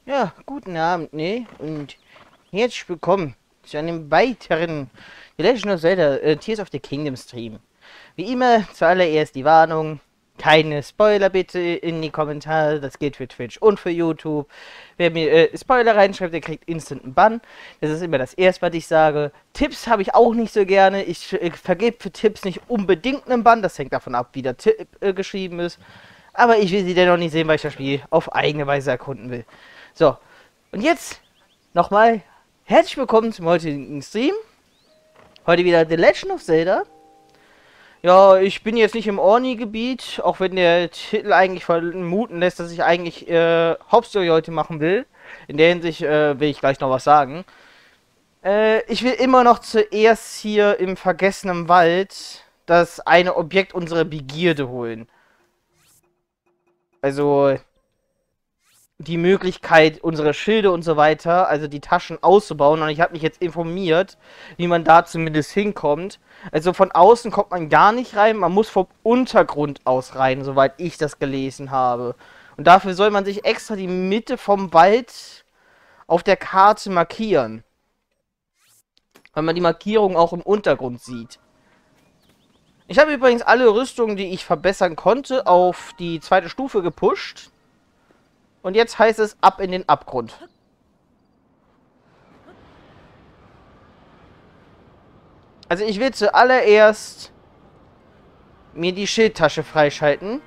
Ja, guten Abend, ne? Und herzlich willkommen zu einem weiteren The Legend of Zelda Tears of the Kingdom Stream. Wie immer, zuallererst die Warnung. Keine Spoiler bitte in die Kommentare. Das gilt für Twitch und für YouTube. Wer mir Spoiler reinschreibt, der kriegt instant einen Bann. Das ist immer das Erste, was ich sage. Tipps habe ich auch nicht so gerne. Ich vergebe für Tipps nicht unbedingt einen Bann. Das hängt davon ab, wie der Tipp geschrieben ist. Aber ich will sie dennoch nicht sehen, weil ich das Spiel auf eigene Weise erkunden will. So, und jetzt nochmal herzlich willkommen zum heutigen Stream. Heute wieder The Legend of Zelda. Ja, ich bin jetzt nicht im Orni-Gebiet, auch wenn der Titel eigentlich vermuten lässt, dass ich eigentlich Hauptstory heute machen will. In der Hinsicht will ich gleich noch was sagen. Ich will immer noch zuerst hier im vergessenen Wald das eine Objekt unserer Begierde holen. Also die Möglichkeit, unsere Schilde und so weiter, also die Taschen auszubauen. Und ich habe mich jetzt informiert, wie man da zumindest hinkommt. Also von außen kommt man gar nicht rein, man muss vom Untergrund aus rein, soweit ich das gelesen habe. Und dafür soll man sich extra die Mitte vom Wald auf der Karte markieren. Weil man die Markierung auch im Untergrund sieht. Ich habe übrigens alle Rüstungen, die ich verbessern konnte, auf die zweite Stufe gepusht. Und jetzt heißt es ab in den Abgrund. Also ich will zuallererst mir die Schildtasche freischalten.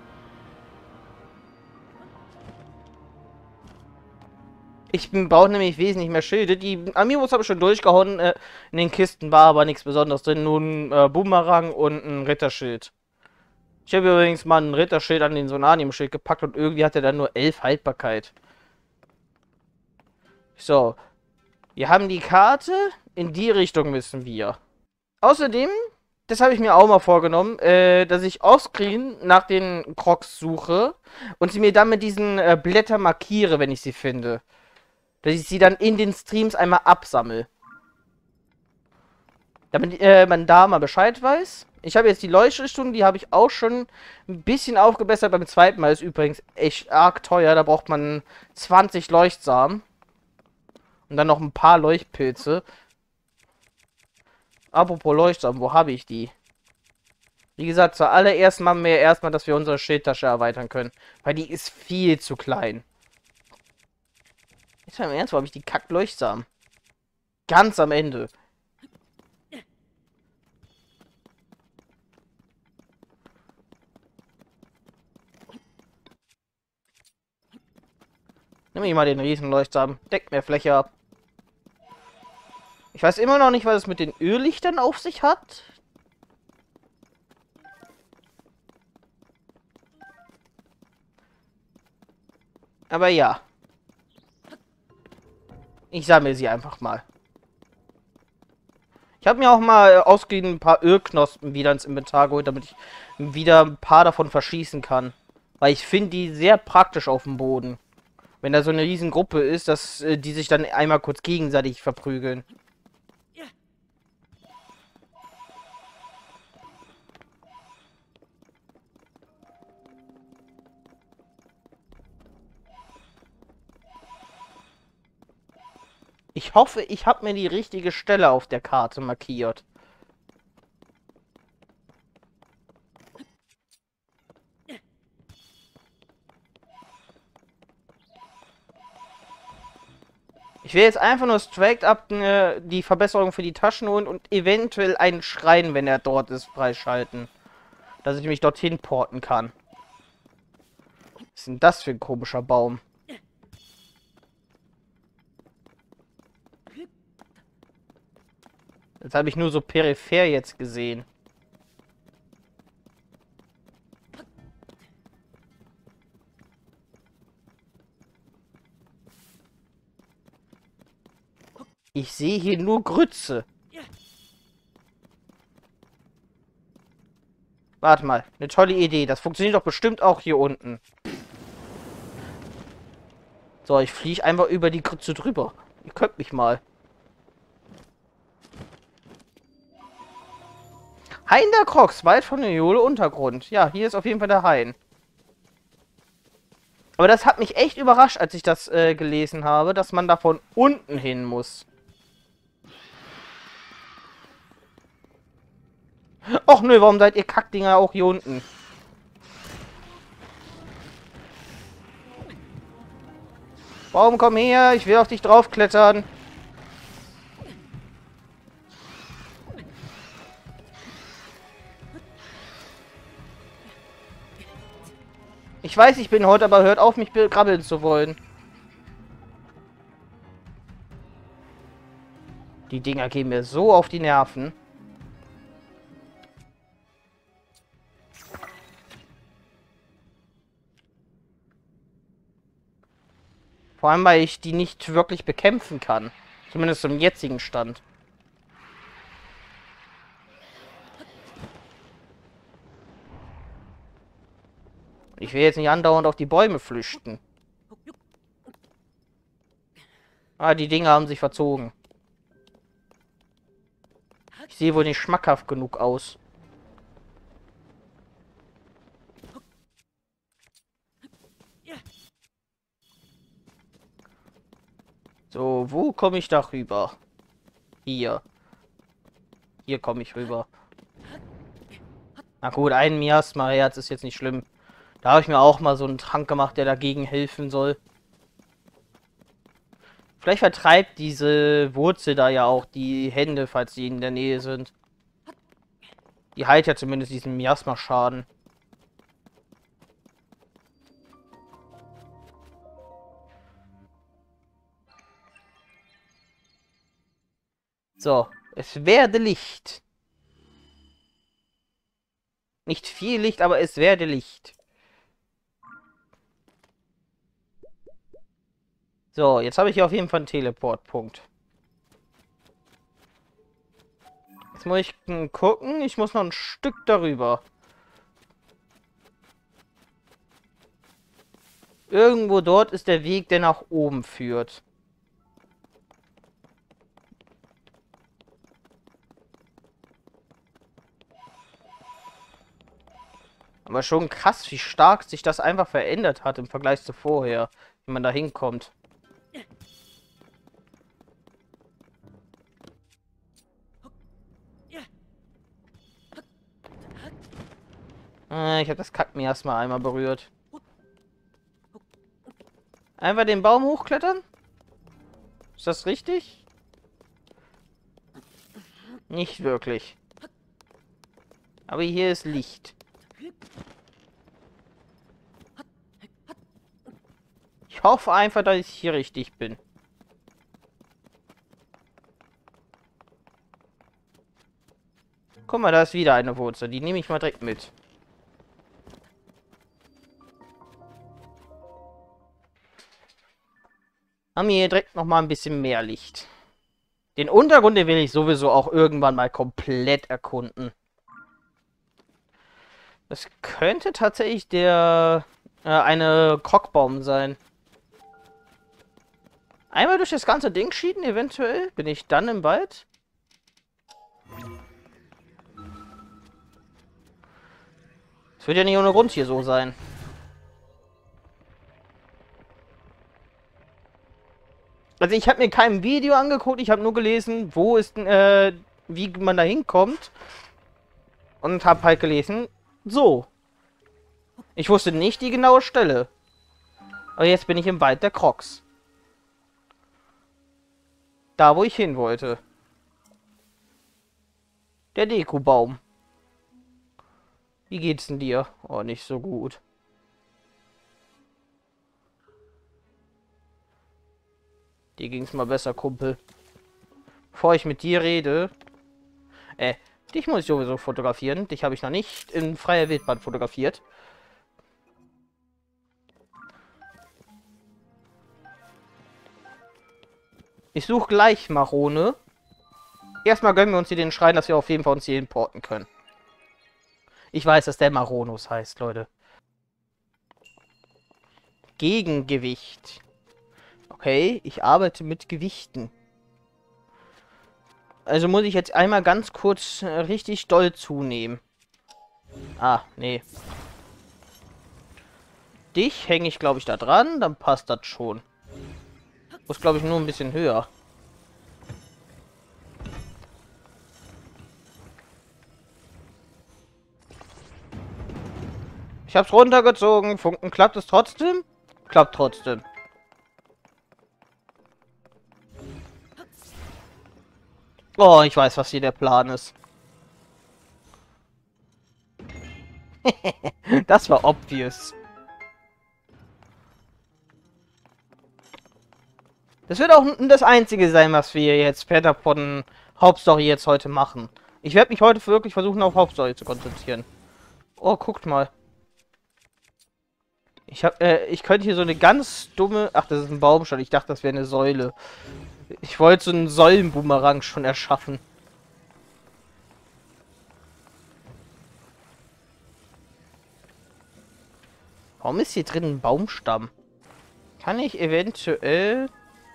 Ich brauche nämlich wesentlich mehr Schilde. Die Amiibos habe ich schon durchgehauen. In den Kisten war aber nichts Besonderes drin. Nur ein Boomerang und ein Ritterschild. Ich habe übrigens mal ein Ritterschild an den Sonanium-Schild gepackt und irgendwie hat er dann nur 11 Haltbarkeit. So. Wir haben die Karte. In die Richtung müssen wir. Außerdem, das habe ich mir auch mal vorgenommen, dass ich offscreen nach den Crocs suche und sie mir dann mit diesen Blättern markiere, wenn ich sie finde. Dass ich sie dann in den Streams einmal absammle. Damit man da mal Bescheid weiß. Ich habe jetzt die Leuchtrichtung, die habe ich auch schon ein bisschen aufgebessert. Beim zweiten Mal ist übrigens echt arg teuer. Da braucht man 20 Leuchtsamen. Und dann noch ein paar Leuchtpilze. Apropos Leuchtsamen, wo habe ich die? Wie gesagt, zuallererst machen wir erstmal, dass wir unsere Schildtasche erweitern können. Weil die ist viel zu klein. Jetzt mal im Ernst, wo habe ich die Kackleuchtsamen? Ganz am Ende. Nimm ich mal den Riesenleuchtsamen. Deckt mehr Fläche ab. Ich weiß immer noch nicht, was es mit den Öllichtern auf sich hat. Aber ja. Ich sammle sie einfach mal. Ich habe mir auch mal ausgehend ein paar Ölknospen wieder ins Inventar geholt, damit ich wieder ein paar davon verschießen kann. Weil ich finde die sehr praktisch auf dem Boden. Wenn da so eine riesen Gruppe ist, dass die sich dann einmal kurz gegenseitig verprügeln. Ich hoffe, ich habe mir die richtige Stelle auf der Karte markiert. Ich will jetzt einfach nur straight up die Verbesserung für die Taschen holen und eventuell einen Schrein, wenn er dort ist, freischalten. Dass ich mich dorthin porten kann. Was ist denn das für ein komischer Baum? Das habe ich nur so peripher jetzt gesehen. Ich sehe hier nur Grütze. Warte mal, eine tolle Idee. Das funktioniert doch bestimmt auch hier unten. So, ich fliege einfach über die Grütze drüber. Ihr könnt mich mal. Hain der Crocs, weit von der Jole Untergrund. Ja, hier ist auf jeden Fall der Hain. Aber das hat mich echt überrascht, als ich das gelesen habe, dass man da von unten hin muss. Och nö, warum seid ihr Kackdinger auch hier unten? Warum komm her? Ich will auf dich draufklettern. Ich weiß, ich bin heute, aber hört auf, mich begrabbeln zu wollen. Die Dinger gehen mir so auf die Nerven. Vor allem, weil ich die nicht wirklich bekämpfen kann. Zumindest zum jetzigen Stand. Ich will jetzt nicht andauernd auf die Bäume flüchten. Ah, die Dinger haben sich verzogen. Ich sehe wohl nicht schmackhaft genug aus. So, wo komme ich da rüber? Hier. Hier komme ich rüber. Na gut, ein Miasma-Herz ist jetzt nicht schlimm. Da habe ich mir auch mal so einen Trank gemacht, der dagegen helfen soll. Vielleicht vertreibt diese Wurzel da ja auch die Hände, falls sie in der Nähe sind. Die heilt ja zumindest diesen Miasma-Schaden. So, es werde Licht. Nicht viel Licht, aber es werde Licht. So, jetzt habe ich hier auf jeden Fall einen Teleportpunkt. Jetzt muss ich gucken. Ich muss noch ein Stück darüber. Irgendwo dort ist der Weg, der nach oben führt. Aber schon krass, wie stark sich das einfach verändert hat im Vergleich zu vorher, wie man da hinkommt. Ich habe das Kackmiasma einmal berührt. Einfach den Baum hochklettern? Ist das richtig? Nicht wirklich. Aber hier ist Licht. Ich hoffe einfach, dass ich hier richtig bin. Guck mal, da ist wieder eine Wurzel. Die nehme ich mal direkt mit. Haben wir hier direkt noch mal ein bisschen mehr Licht. Den Untergrund, den will ich sowieso auch irgendwann mal komplett erkunden. Das könnte tatsächlich eine Krockbaum sein. Einmal durch das ganze Ding schieben, eventuell. Bin ich dann im Wald? Es wird ja nicht ohne Grund hier so sein. Also ich habe mir kein Video angeguckt, ich habe nur gelesen, wo ist, wie man da hinkommt. Und habe halt gelesen, so. Ich wusste nicht die genaue Stelle. Aber jetzt bin ich im Wald der Crocs. Da, wo ich hin wollte. Der Deku-Baum. Wie geht's denn dir? Oh, nicht so gut. Dir ging's mal besser, Kumpel. Bevor ich mit dir rede... dich muss ich sowieso fotografieren. Dich habe ich noch nicht in freier Wildbahn fotografiert. Ich suche gleich Marone. Erstmal gönnen wir uns hier den Schrein, dass wir auf jeden Fall uns hier importen können. Ich weiß, dass der Maronus heißt, Leute. Gegengewicht. Okay, ich arbeite mit Gewichten. Also muss ich jetzt einmal ganz kurz richtig doll zunehmen. Ah, nee. dich hänge ich, glaube ich, da dran. Dann passt das schon. Muss, glaube ich, nur ein bisschen höher. Ich hab's runtergezogen. Funken, klappt es trotzdem? Klappt trotzdem. Oh, ich weiß, was hier der Plan ist. Das war obvious. Das wird auch das Einzige sein, was wir jetzt später von Hauptstory jetzt heute machen. Ich werde mich heute wirklich versuchen, auf Hauptstory zu konzentrieren. Oh, guckt mal. Ich könnte hier so eine ganz dumme... Ach, das ist ein Baumstamm. Ich dachte, das wäre eine Säule. Ich wollte so einen Säulenboomerang schon erschaffen. Warum ist hier drin ein Baumstamm? Kann ich eventuell...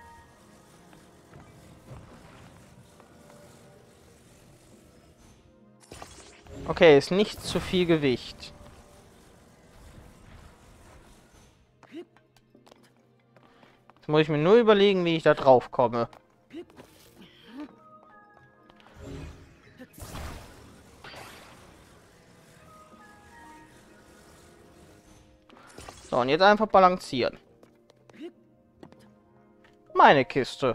Okay, ist nicht zu viel Gewicht. Jetzt muss ich mir nur überlegen, wie ich da drauf komme. So, und jetzt einfach balancieren. Meine Kiste.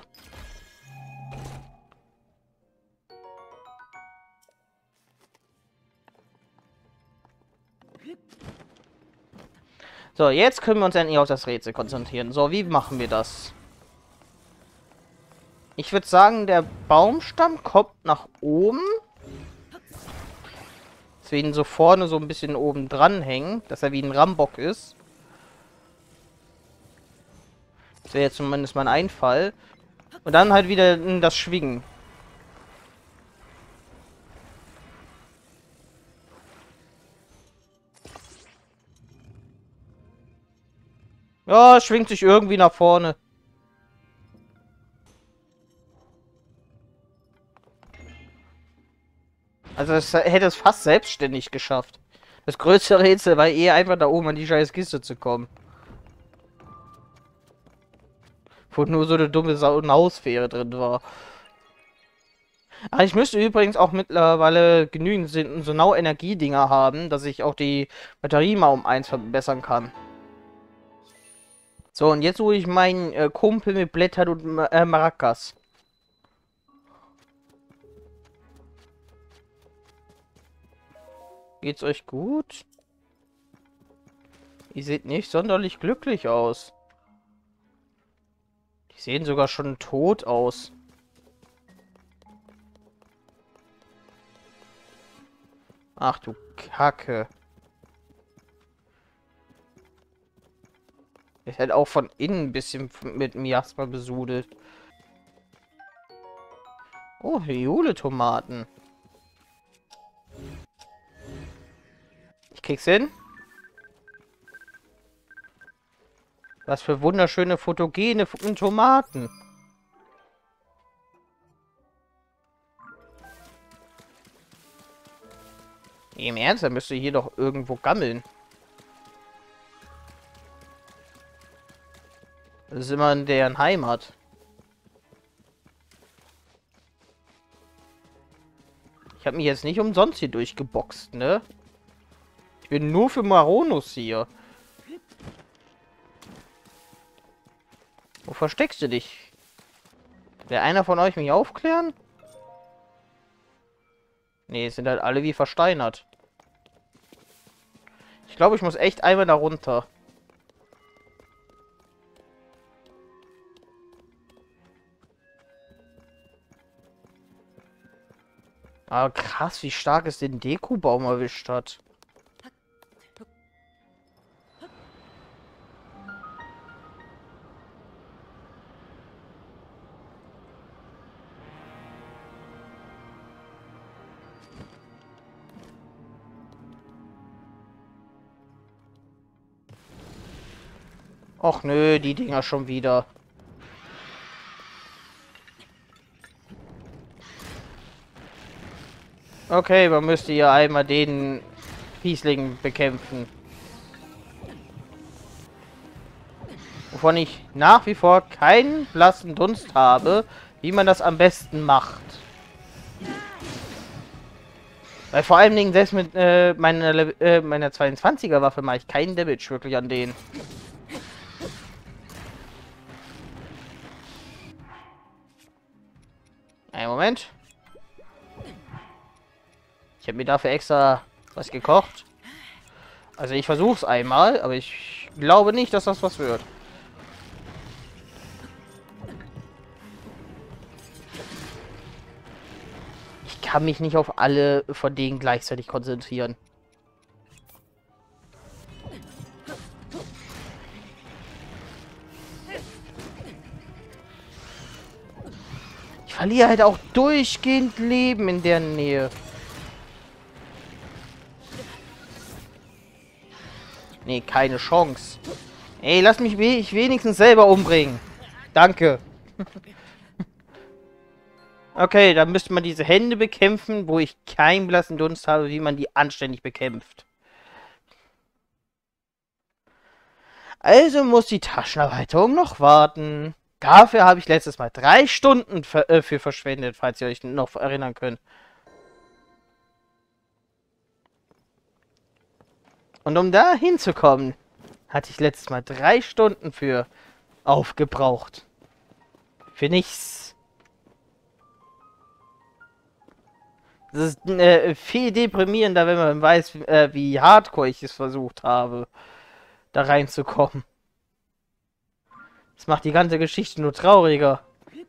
So, jetzt können wir uns endlich auf das Rätsel konzentrieren. So, wie machen wir das? Ich würde sagen, der Baumstamm kommt nach oben. Dass wir ihn so vorne so ein bisschen oben dran hängen. Dass er wie ein Rambock ist. Das wäre jetzt zumindest mein Einfall. Und dann halt wieder das Schwingen. Ja, es schwingt sich irgendwie nach vorne. Also es hätte es fast selbstständig geschafft. Das größte Rätsel war eher einfach da oben an die scheiß Kiste zu kommen. Wo nur so eine dumme Nausphäre drin war. Aber ich müsste übrigens auch mittlerweile genügend so Nau-Energiedinger haben, dass ich auch die Batterie mal um 1 verbessern kann. So, und jetzt hole ich meinen Kumpel mit Blättern und Maracas. Geht's euch gut? Ihr seht nicht sonderlich glücklich aus. Die sehen sogar schon tot aus. Ach du Kacke. Ich hätte auch von innen ein bisschen mit Miasma besudelt. Oh, Jule-Tomaten. Ich krieg's hin. Was für wunderschöne fotogene Tomaten. Im Ernst, da müsste hier doch irgendwo gammeln. Das ist immer in deren Heimat. Ich habe mich jetzt nicht umsonst hier durchgeboxt, ne? Ich bin nur für Maronus hier. Wo versteckst du dich? Will einer von euch mich aufklären? Nee, es sind halt alle wie versteinert. Ich glaube, ich muss echt einmal da runter. Aber krass, wie stark es den Dekubaum erwischt hat. Och nö, die Dinger schon wieder. Okay, man müsste ja einmal den Fiesling bekämpfen. wovon ich nach wie vor keinen blassen Dunst habe, wie man das am besten macht. Weil vor allen Dingen, selbst mit meiner 22er Waffe mache ich keinen Damage wirklich an denen. Einen Moment. Ich habe mir dafür extra was gekocht. Also ich versuche es einmal, aber ich glaube nicht, dass das was wird. Ich kann mich nicht auf alle von denen gleichzeitig konzentrieren. Ich verliere halt auch durchgehend Leben in der Nähe. Nee, keine Chance. Ey, lass mich wenigstens selber umbringen. Danke. Okay, dann müsste man diese Hände bekämpfen, wo ich keinen blassen Dunst habe, wie man die anständig bekämpft. Also muss die Taschenerweiterung noch warten. Dafür habe ich letztes Mal 3 Stunden für verschwendet, falls ihr euch noch erinnern könnt. Und um da hinzukommen, hatte ich letztes Mal 3 Stunden für aufgebraucht. Für nichts. Das ist viel deprimierender, wenn man weiß, wie hardcore ich es versucht habe, da reinzukommen. Das macht die ganze Geschichte nur trauriger.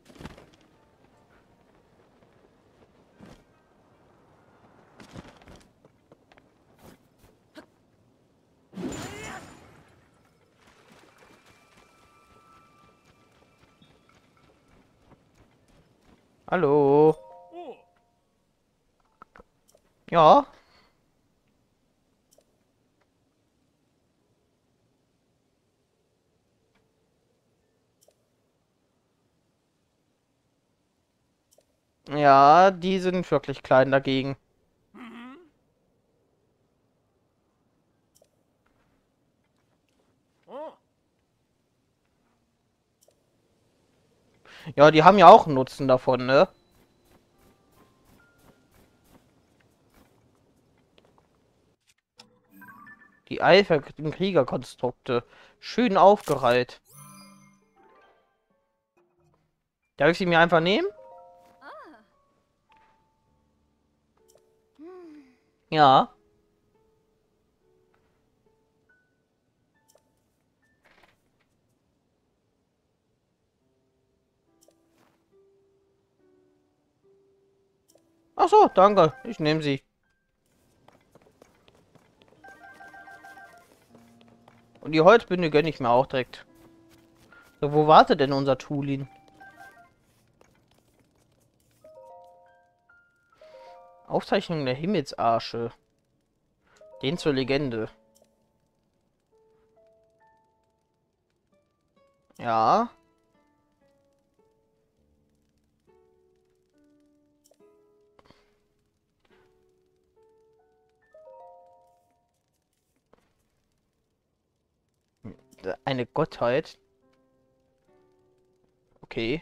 Hallo? Ja? Ja, die sind wirklich klein dagegen. Ja, die haben ja auch einen Nutzen davon, ne? Die eifrigen Kriegerkonstrukte. Schön aufgereiht. Darf ich sie mir einfach nehmen? Ja. Ach so, danke. Ich nehme sie. Und die Holzbünde gönne ich mir auch direkt. So, wo wartet denn unser Tulin? Aufzeichnung der Himmelsarsche. Den zur Legende. Ja. Eine Gottheit. Okay.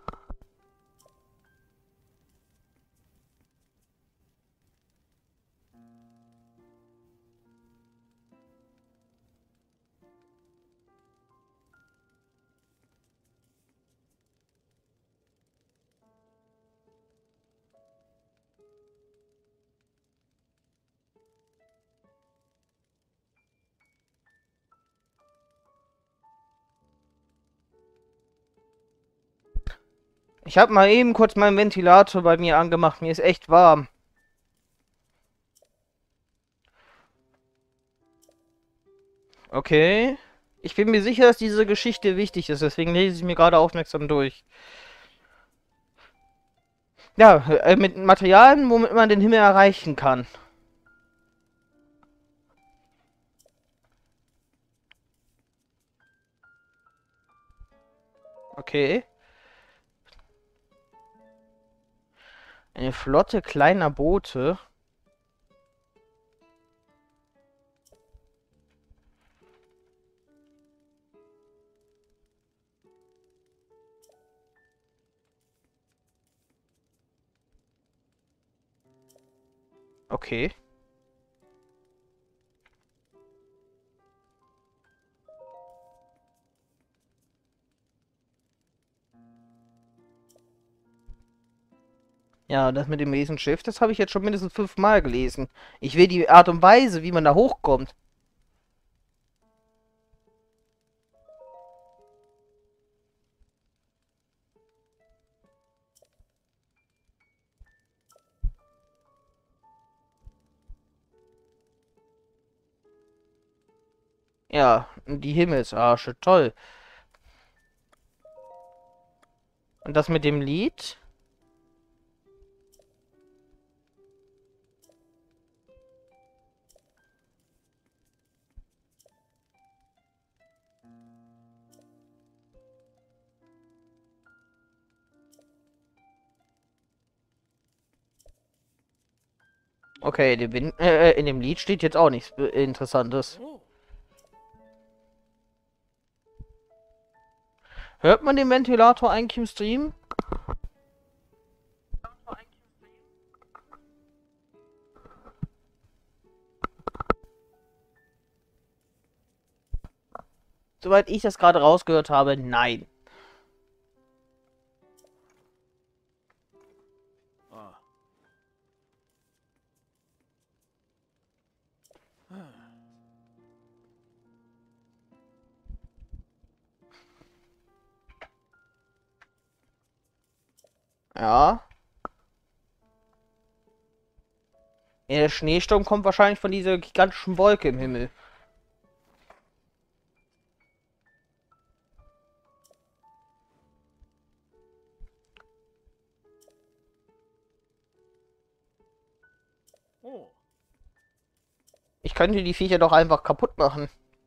Ich habe mal eben kurz meinen Ventilator bei mir angemacht. Mir ist echt warm. Okay. Ich bin mir sicher, dass diese Geschichte wichtig ist. Deswegen lese ich mir gerade aufmerksam durch. Ja, mit Materialien, womit man den Himmel erreichen kann. Okay. Eine Flotte kleiner Boote. Okay. Ja, das mit dem Riesenschiff, das habe ich jetzt schon mindestens 5-mal gelesen. Ich will die Art und Weise, wie man da hochkommt. Ja, die Himmelsarsche, toll. Und das mit dem Lied? Okay, in dem Lied steht jetzt auch nichts Interessantes. Hört man den Ventilator eigentlich im Stream? Soweit ich das gerade rausgehört habe, nein. Ja. Ja, der Schneesturm kommt wahrscheinlich von dieser gigantischen Wolke im Himmel. Ich könnte die Viecher doch einfach kaputt machen.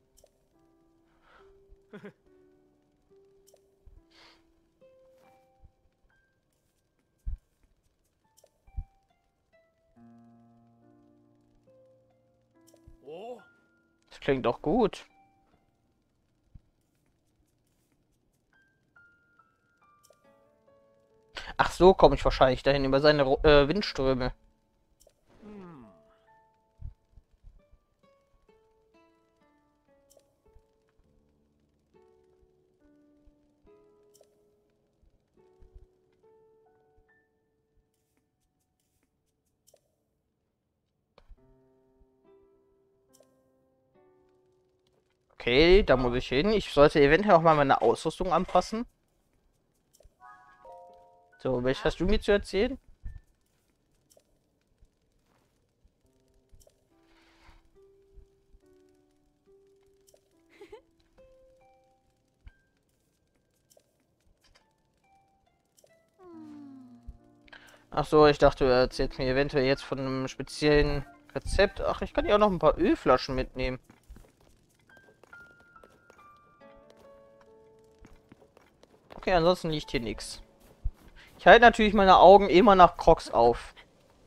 Das klingt doch gut. Ach so, komme ich wahrscheinlich dahin über seine Windströme. Okay, da muss ich hin. Ich sollte eventuell auch mal meine Ausrüstung anpassen. So, was hast du mir zu erzählen? Ach so, ich dachte, du erzählst mir eventuell jetzt von einem speziellen Rezept. Ach, ich kann ja auch noch ein paar Ölflaschen mitnehmen. Okay, ansonsten liegt hier nichts. Ich halte natürlich meine Augen immer nach Crocs auf.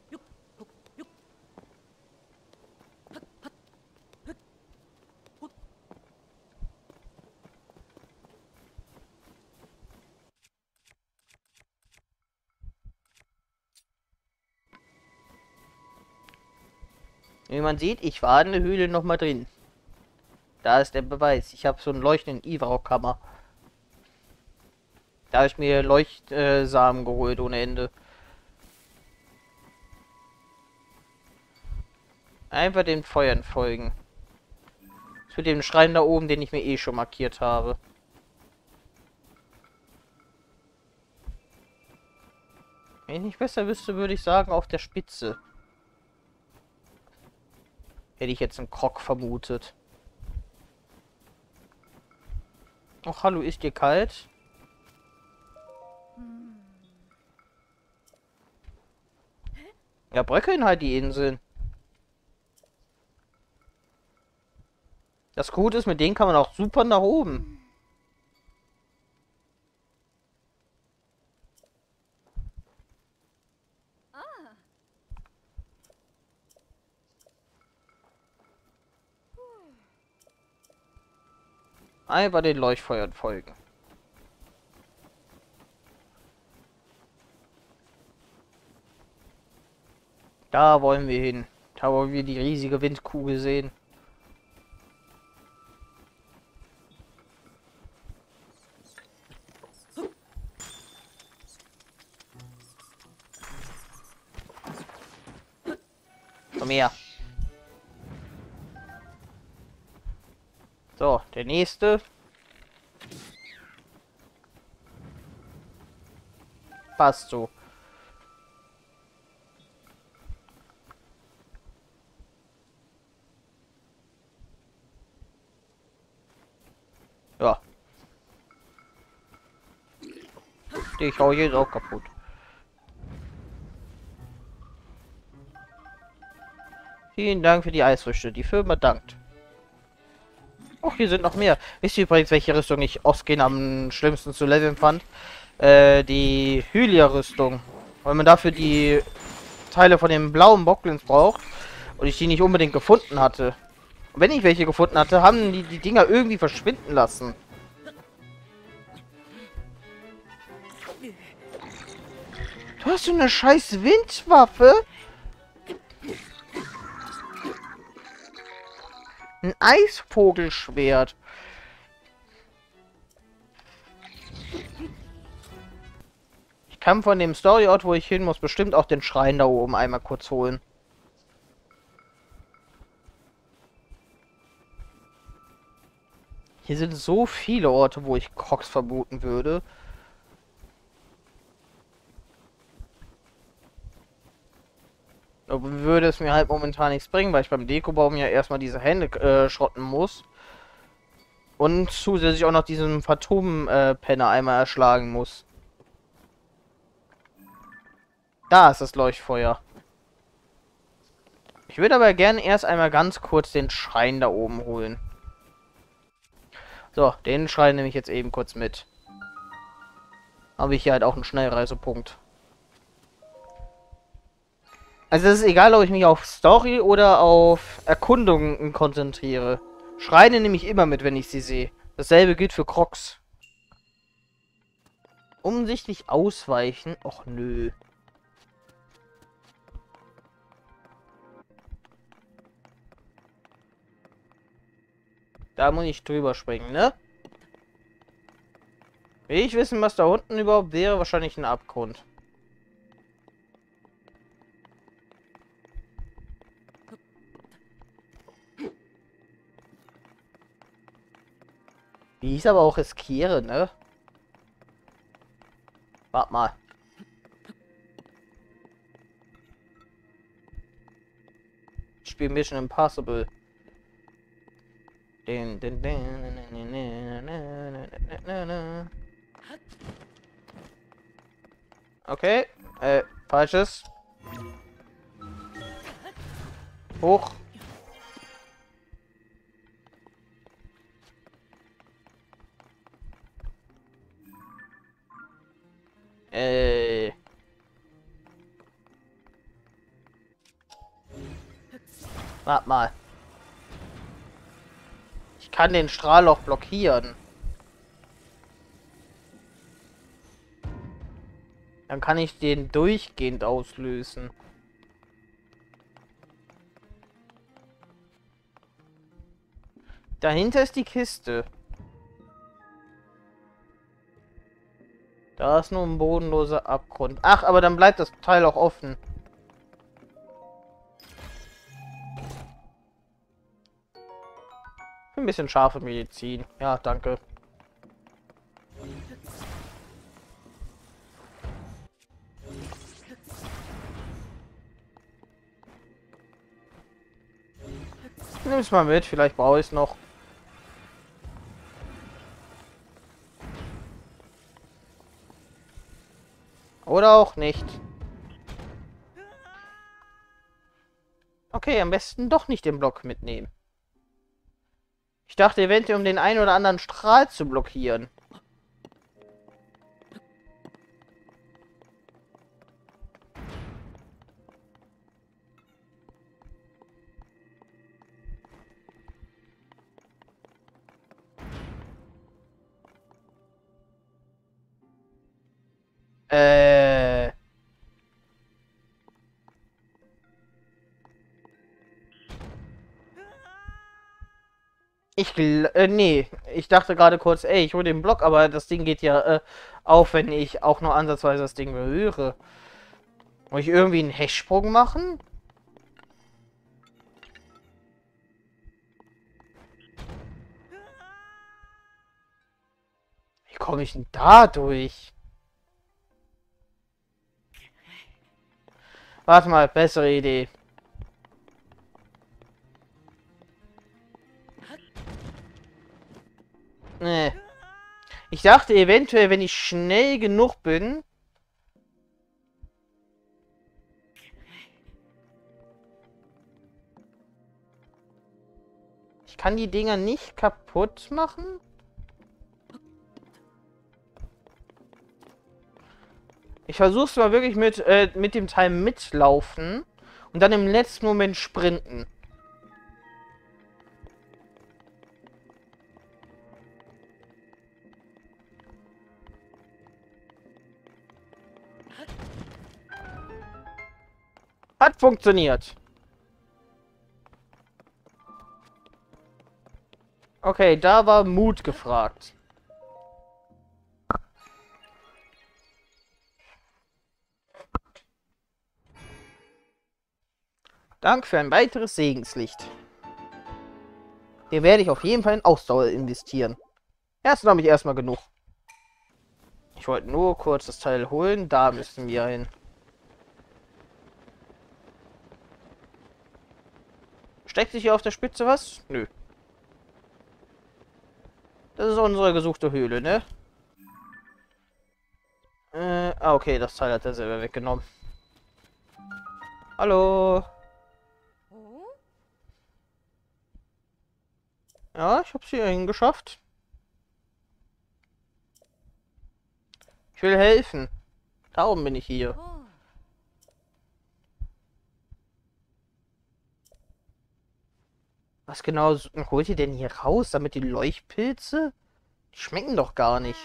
Wie man sieht, ich war in der Höhle noch mal drin. Da ist der Beweis. Ich habe so einen leuchtenden Ivarok-Hammer. Da habe ich mir Leuchtsamen geholt ohne Ende. Einfach den Feuern folgen. Zu dem Schrein da oben, den ich mir eh schon markiert habe. Wenn ich nicht besser wüsste, würde ich sagen, auf der Spitze. Hätte ich jetzt einen Krog vermutet. Ach, hallo, ist dir kalt? Ja, bröckeln halt die Inseln. Das Gute ist, mit denen kann man auch super nach oben. Einfach den Leuchtfeuern folgen. Da wollen wir hin. Da wollen wir die riesige Windkugel sehen. Komm her. So, der nächste. Passt so. Ja. Ich hau jetzt auch kaputt. Vielen Dank für die Eisfrüchte. Die Firma dankt. Oh, hier sind noch mehr. Wisst ihr übrigens, welche Rüstung ich Oskin am schlimmsten zu leveln fand? Die Hylia-Rüstung. Weil man dafür die Teile von den blauen Bockblins braucht. Und ich die nicht unbedingt gefunden hatte. Und wenn ich welche gefunden hatte, haben die Dinger irgendwie verschwinden lassen. Du hast so eine scheiß Windwaffe? Ein Eisvogelschwert. Ich kann von dem Storyort, wo ich hin muss, bestimmt auch den Schrein da oben einmal kurz holen. Hier sind so viele Orte, wo ich Crocs vermuten würde. Aber würde es mir halt momentan nichts bringen, weil ich beim Dekobaum ja erstmal diese Hände schrotten muss. Und zusätzlich auch noch diesen Phantom-Penner einmal erschlagen muss. Da ist das Leuchtfeuer. Ich würde aber gerne erst einmal ganz kurz den Schrein da oben holen. So, den Schrein nehme ich jetzt eben kurz mit. Habe ich hier halt auch einen Schnellreisepunkt. Also es ist egal, ob ich mich auf Story oder auf Erkundungen konzentriere. Schreine nehme ich immer mit, wenn ich sie sehe. Dasselbe gilt für Crocs. Umsichtlich ausweichen? Och nö. Da muss ich drüber springen, ne? Will ich wissen, was da unten überhaupt wäre? Wahrscheinlich ein Abgrund. Wie ich es aber auch riskiere, ne? Warte mal. Ich spiele Mission Impossible. Okay. Falsches. Hoch. Warte mal. Ich kann den Strahl auch blockieren. Dann kann ich den durchgehend auslösen. Dahinter ist die Kiste. Da ist nur ein bodenloser Abgrund. Ach, aber dann bleibt das Teil auch offen. Ein bisschen scharfe Medizin. Ja, danke. Nimm es mal mit, vielleicht brauche ich es noch. Oder auch nicht. Okay, am besten doch nicht den Block mitnehmen. Ich dachte eventuell, um den einen oder anderen Strahl zu blockieren. Äh... Nee. Ich dachte gerade kurz, ey, ich hole den Block, aber das Ding geht ja auf, wenn ich auch nur ansatzweise das Ding berühre. Muss ich irgendwie einen Hechtsprung machen? Wie komme ich denn da durch? Warte mal, bessere Idee. Nee. Ich dachte eventuell, wenn ich schnell genug bin. Ich kann die Dinger nicht kaputt machen? Ich versuche es mal wirklich mit dem Teil mitlaufen und dann im letzten Moment sprinten. Hat funktioniert. Okay, da war Mut gefragt. Dank für ein weiteres Segenslicht. Hier werde ich auf jeden Fall in Ausdauer investieren. Erst habe ich erstmal genug. Ich wollte nur kurz das Teil holen. Da müssen wir hin. Steckt sich hier auf der Spitze was? Nö. Das ist unsere gesuchte Höhle, ne? Okay, das Teil hat er selber weggenommen. Hallo? Ja, ich hab's hier hingeschafft. Ich will helfen. Darum bin ich hier. Was genau holt ihr denn hier raus? Damit die Leuchtpilze? Die schmecken doch gar nicht.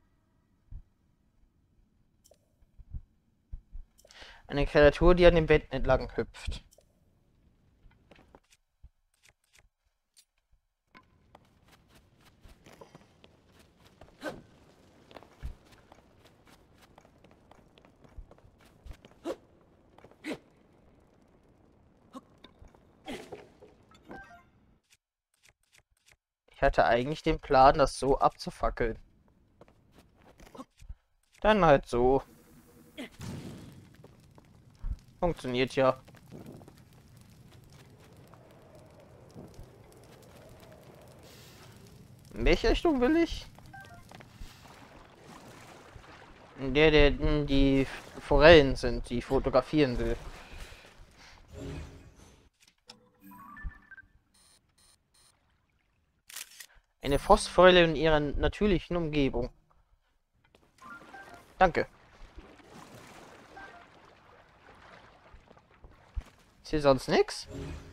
Eine Kreatur, die an den Wänden entlang hüpft. Ich hatte eigentlich den Plan, das so abzufackeln. Dann halt so. Funktioniert ja. In welche Richtung will ich? Der die Forellen sind, die fotografieren will. Eine Phosphorelle in ihrer natürlichen Umgebung. Danke. Ist hier sonst nichts?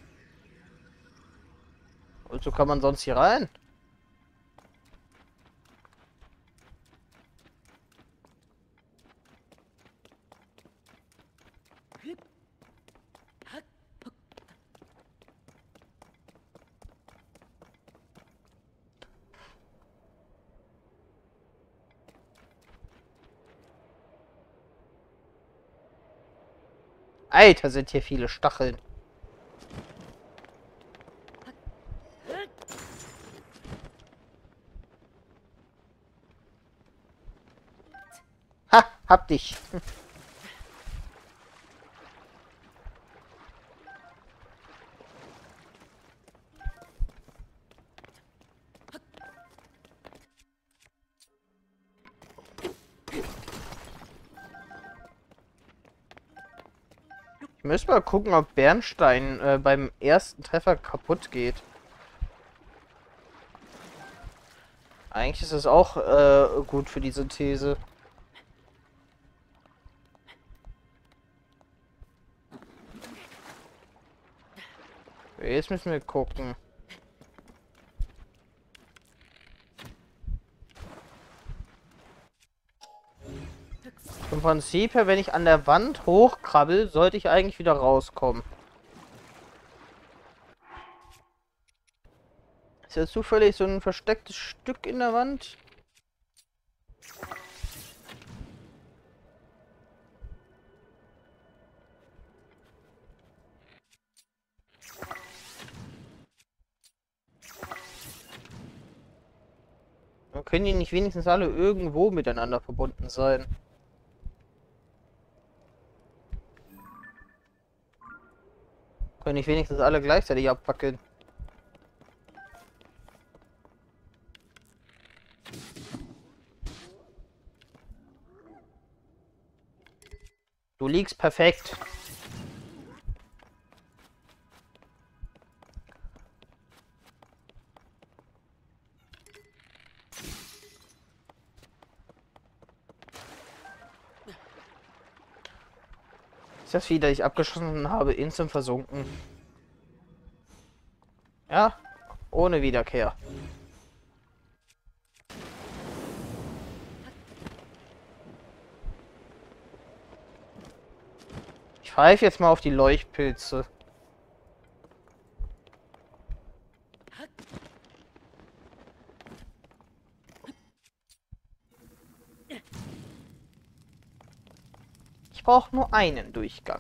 Und so kann man sonst hier rein. Alter, sind hier viele Stacheln. Ha, hab dich. Ich müsste mal gucken, ob Bernstein beim ersten Treffer kaputt geht. Eigentlich ist es auch gut für die Synthese. Jetzt müssen wir gucken. Im Prinzip her, wenn ich an der Wand hochkrabbel, sollte ich eigentlich wieder rauskommen. Ist Ist da zufällig so ein verstecktes Stück in der Wand? Können die nicht wenigstens alle irgendwo miteinander verbunden sein? Können nicht wenigstens alle gleichzeitig abfackeln? Du liegst perfekt. Ist das Vieh, das ich abgeschossen habe, instant versunken? Ja, ohne Wiederkehr. Ich pfeife jetzt mal auf die Leuchtpilze. Ich brauche nur einen Durchgang.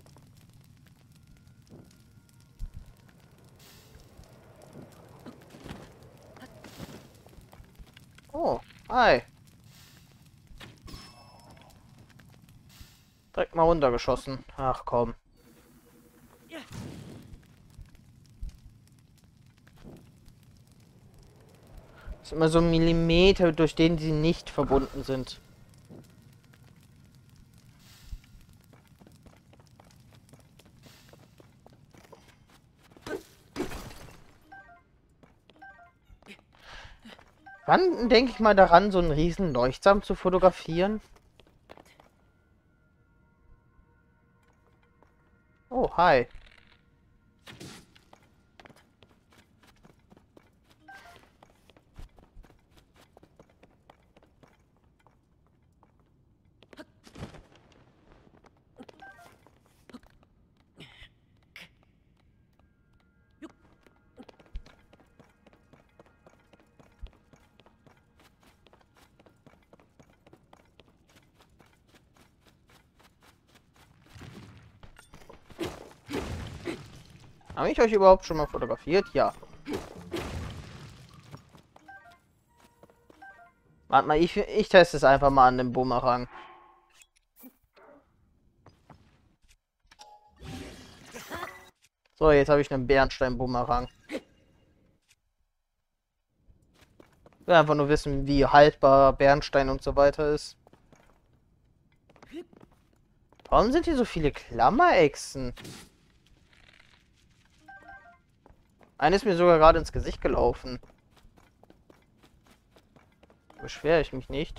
Oh, hi. Direkt mal runtergeschossen. Ach komm. Das ist immer so ein Millimeter, durch den sie nicht verbunden sind. Wann denke ich mal daran, so einen riesen Leuchtsamen zu fotografieren? Oh, hi. Habe ich euch überhaupt schon mal fotografiert? Ja. Warte mal, ich teste es einfach mal an dem Bumerang. So, jetzt habe ich einen Bernstein-Bumerang. Ich will einfach nur wissen, wie haltbar Bernstein und so weiter ist. Warum sind hier so viele Klammerechsen? Eine ist mir sogar gerade ins Gesicht gelaufen. Beschwere ich mich nicht.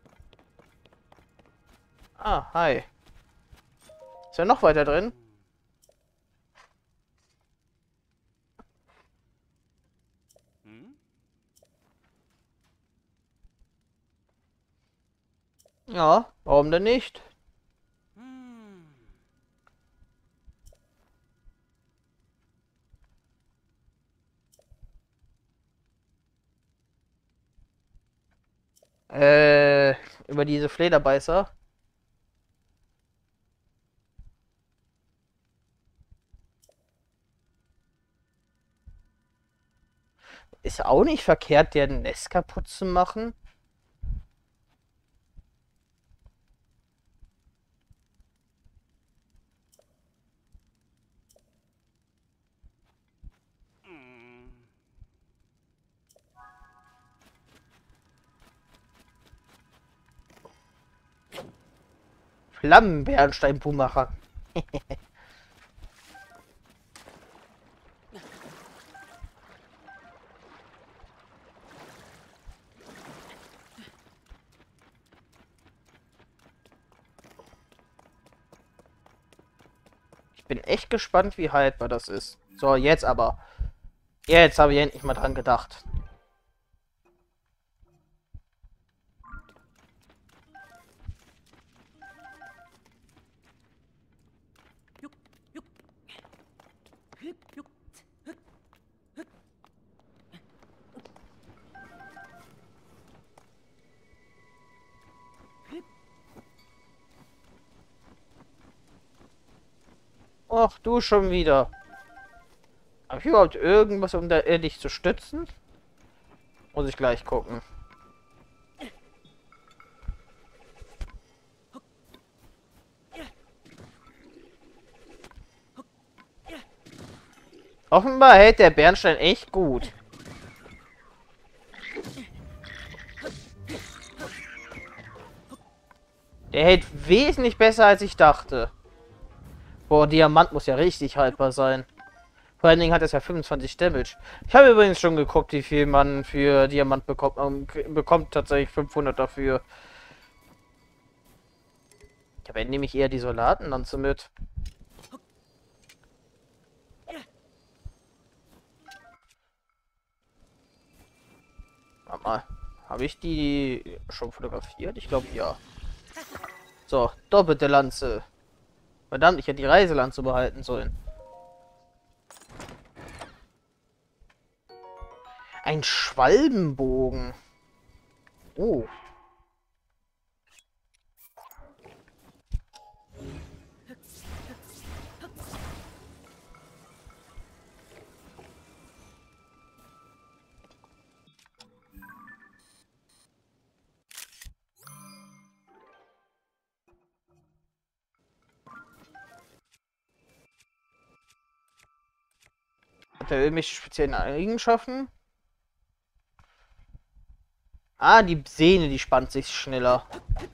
Ah, hi. Ist ja noch weiter drin? Ja, warum denn nicht? Über diese Flederbeißer. Ist auch nicht verkehrt, der Nest kaputt zu machen. Flammenbernstein-Bumerang. Ich bin echt gespannt, wie haltbar das ist. So, jetzt aber. Jetzt habe ich endlich mal dran gedacht. Ach, du schon wieder. Habe ich überhaupt irgendwas, um dich zu stützen? Muss ich gleich gucken. Offenbar hält der Bernstein echt gut. Der hält wesentlich besser, als ich dachte. Boah, Diamant muss ja richtig haltbar sein. Vor allen Dingen hat es ja 25 Damage. Ich habe übrigens schon geguckt, wie viel man für Diamant bekommt. Bekommt tatsächlich 500 dafür. Ja, wenn nehme ich eher die Soldaten dann so mit. Warte mal. Habe ich die schon fotografiert? Ich glaube, ja. So, doppelte Lanze. Verdammt, ich hätte die Reiselanze behalten sollen. Ein Schwalbenbogen. Oh. Hat er irgendwelche speziellen Eigenschaften? Ah, die Sehne, die spannt sich schneller.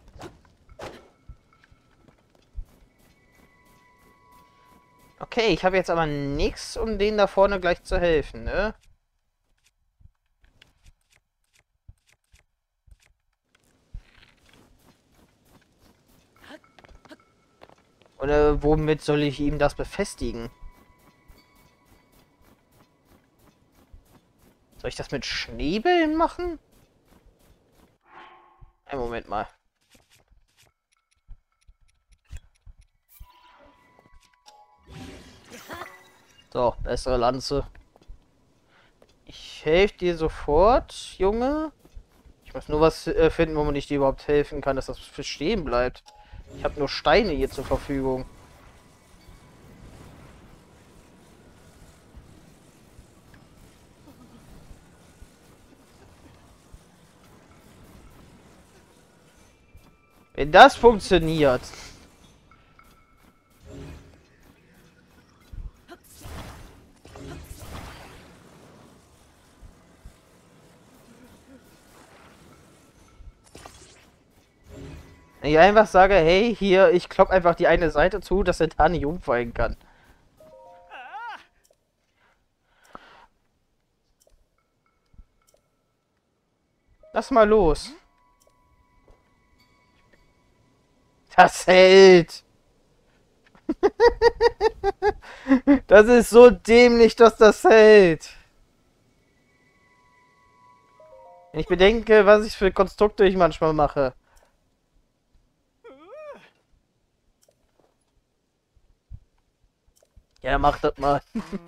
Okay, ich habe jetzt aber nichts, um denen da vorne gleich zu helfen, ne? Oder womit soll ich ihm das befestigen? Soll ich das mit Schneebällen machen? Einen Moment mal. So, bessere Lanze. Ich helfe dir sofort, Junge. Ich muss nur was finden, wo man nicht dir überhaupt helfen kann, dass das für stehen bleibt. Ich habe nur Steine hier zur Verfügung. Wenn das funktioniert. Wenn ich einfach sage, hey, hier, ich klopp einfach die eine Seite zu, dass er da nicht umfallen kann. Lass mal los. Das hält. Das ist so dämlich, dass das hält. Wenn ich bedenke, was ich für Konstrukte ich manchmal mache. Ja, mach das mal.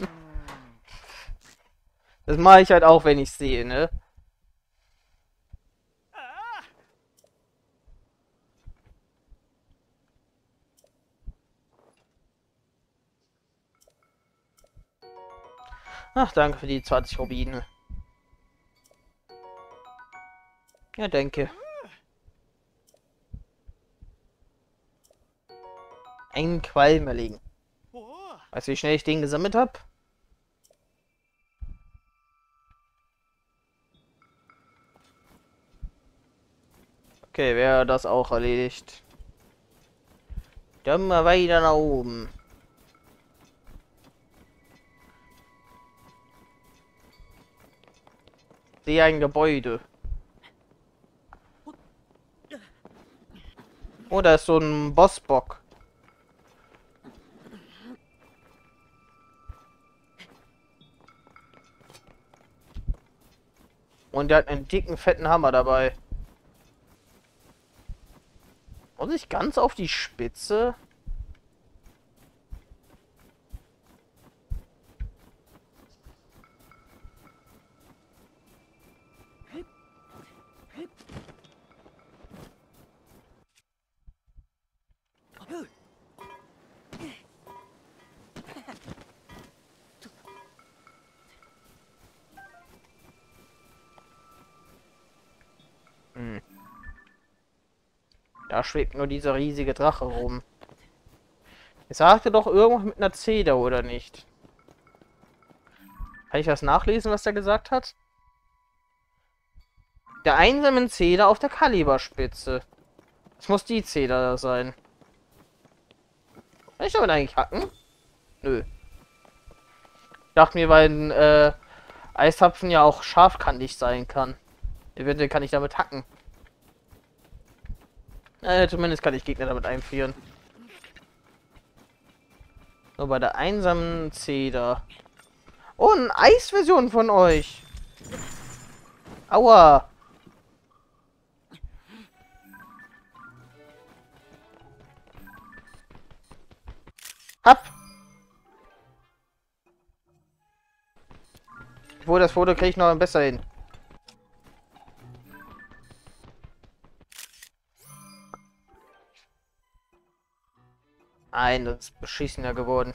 Das mache ich halt auch, wenn ich sehe, ne? Ach, danke für die 20 Rubine. Ja, danke. Einen Qualm erlegen. Weißt du, wie schnell ich den gesammelt habe? Okay, wäre das auch erledigt. Dann mal weiter nach oben. Sehe ein Gebäude. Oh, da ist so ein Bossbock. Und der hat einen dicken, fetten Hammer dabei. Muss ich ganz auf die Spitze? Da schwebt nur dieser riesige Drache rum. Er sagte doch irgendwas mit einer Zeder, oder nicht? Kann ich das nachlesen, was er gesagt hat? Der einsamen Zeder auf der Kaliberspitze. Das muss die Zeder da sein. Kann ich damit eigentlich hacken? Nö. Ich dachte mir, weil ein Eistapfen ja auch scharfkantig sein kann. Eventuell kann ich damit hacken. Zumindest kann ich Gegner damit einfrieren. Nur bei der einsamen Zeder. Oh, eine Eisversion von euch. Aua. Ab. Obwohl, das Foto kriege ich noch besser hin. Nein, das ist beschissener geworden.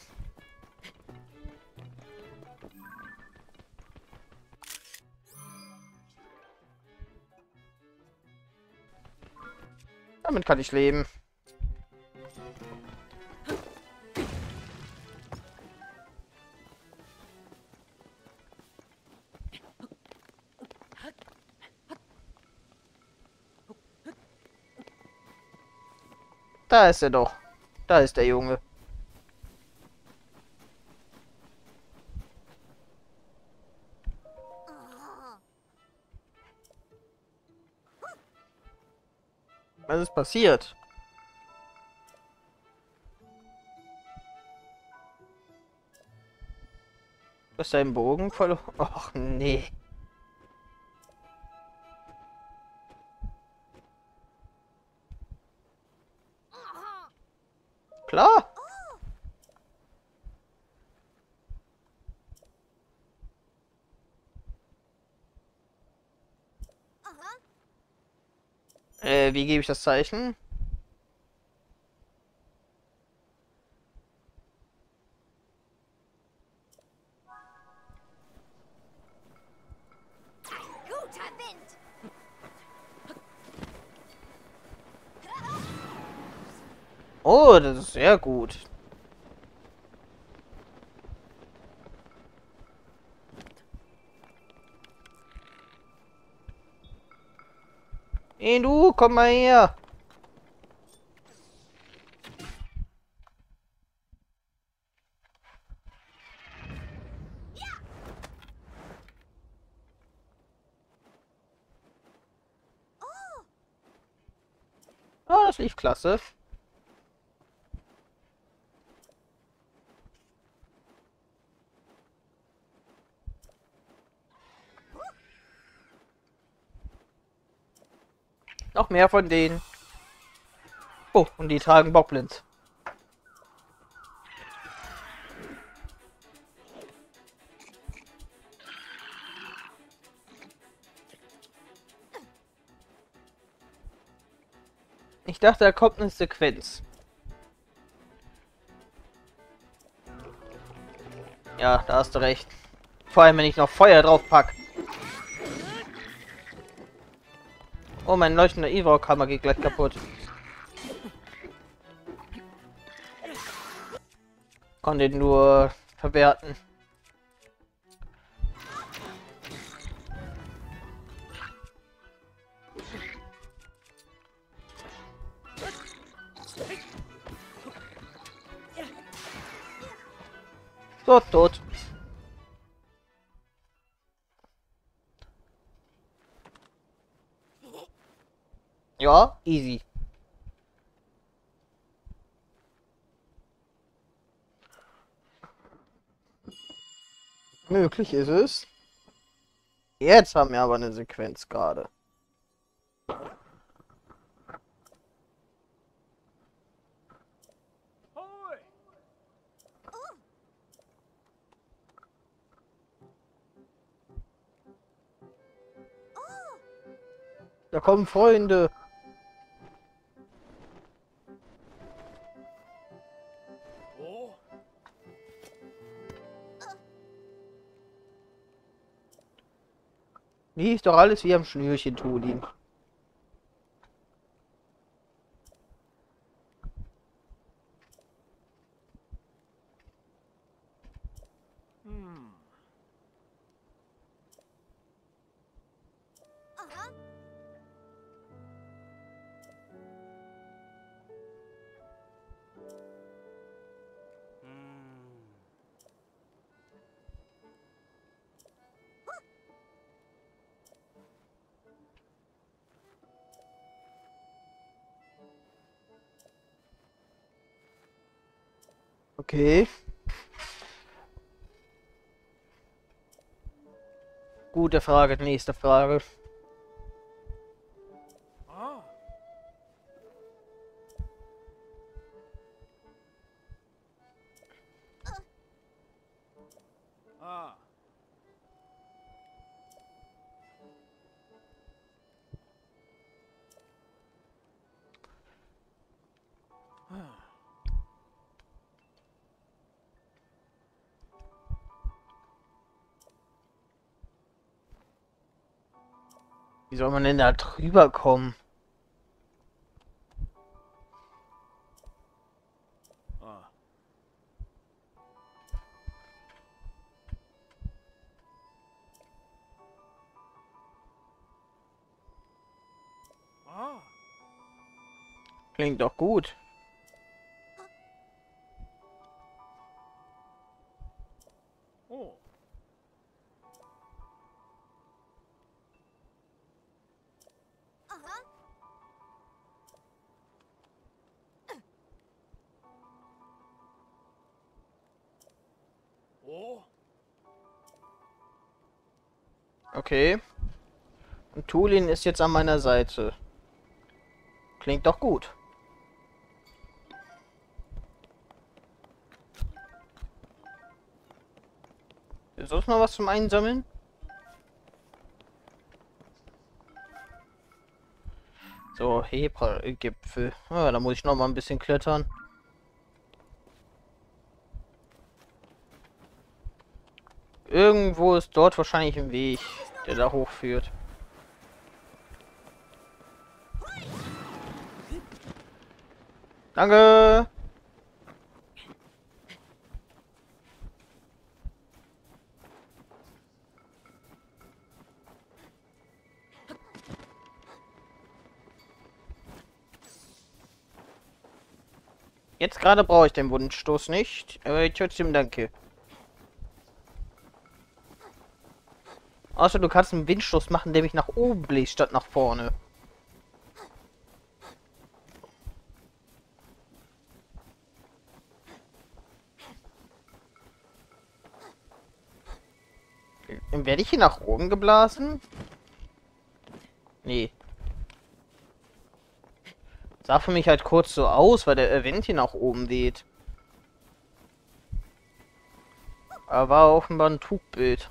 Damit kann ich leben. Da ist er doch. Da ist der Junge. Was ist passiert? Ist dein Bogen verloren? Och, nee. Klar. Wie gebe ich das Zeichen? Guter Wind. Oh, das ist sehr gut. Hey, du, komm mal her. Ah, das lief klasse. Noch mehr von denen. Oh, und die tragen Boblins. Ich dachte, da kommt eine Sequenz. Ja, da hast du recht. Vor allem, wenn ich noch Feuer drauf pack. Oh, mein leuchtender Evoke-Hammer geht gleich kaputt. Konnte ihn nur verwerten. So, tot. Ja, easy. Möglich ist es. Jetzt haben wir aber eine Sequenz gerade. Da kommen Freunde. Lief doch alles wie am Schnürchen, Tudin. Okay. Gute Frage, nächste Frage. Wie soll man denn da drüber kommen? Klingt doch gut. Okay. Und Tulin ist jetzt an meiner Seite. Klingt doch gut. Ist sonst noch was zum Einsammeln? So, Hebra-Gipfel. Ah, da muss ich noch mal ein bisschen klettern. Irgendwo ist dort wahrscheinlich ein Weg, der da hochführt. Danke! Jetzt gerade brauche ich den Wundstoß nicht, aber trotzdem danke. Außer du kannst einen Windstoß machen, der mich nach oben bläst, statt nach vorne. Werde ich hier nach oben geblasen? Nee. Sah für mich halt kurz so aus, weil der Wind hier nach oben weht. Aber war offenbar ein Trugbild.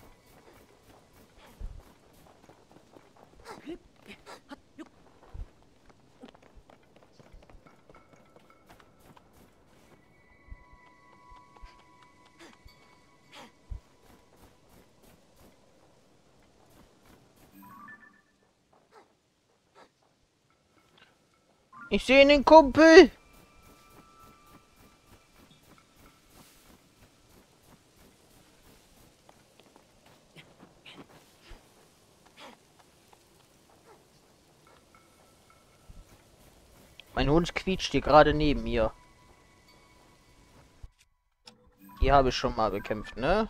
Ich sehe den Kumpel! Mein Hund quietscht hier gerade neben mir. Die habe ich schon mal bekämpft, ne?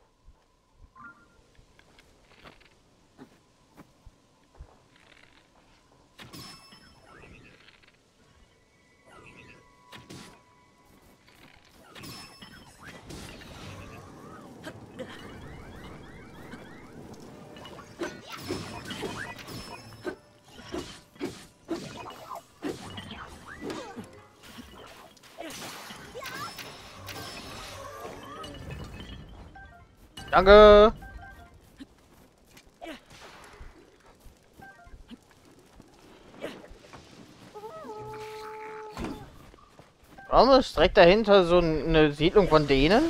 Danke! Warum ist direkt dahinter so eine Siedlung von denen?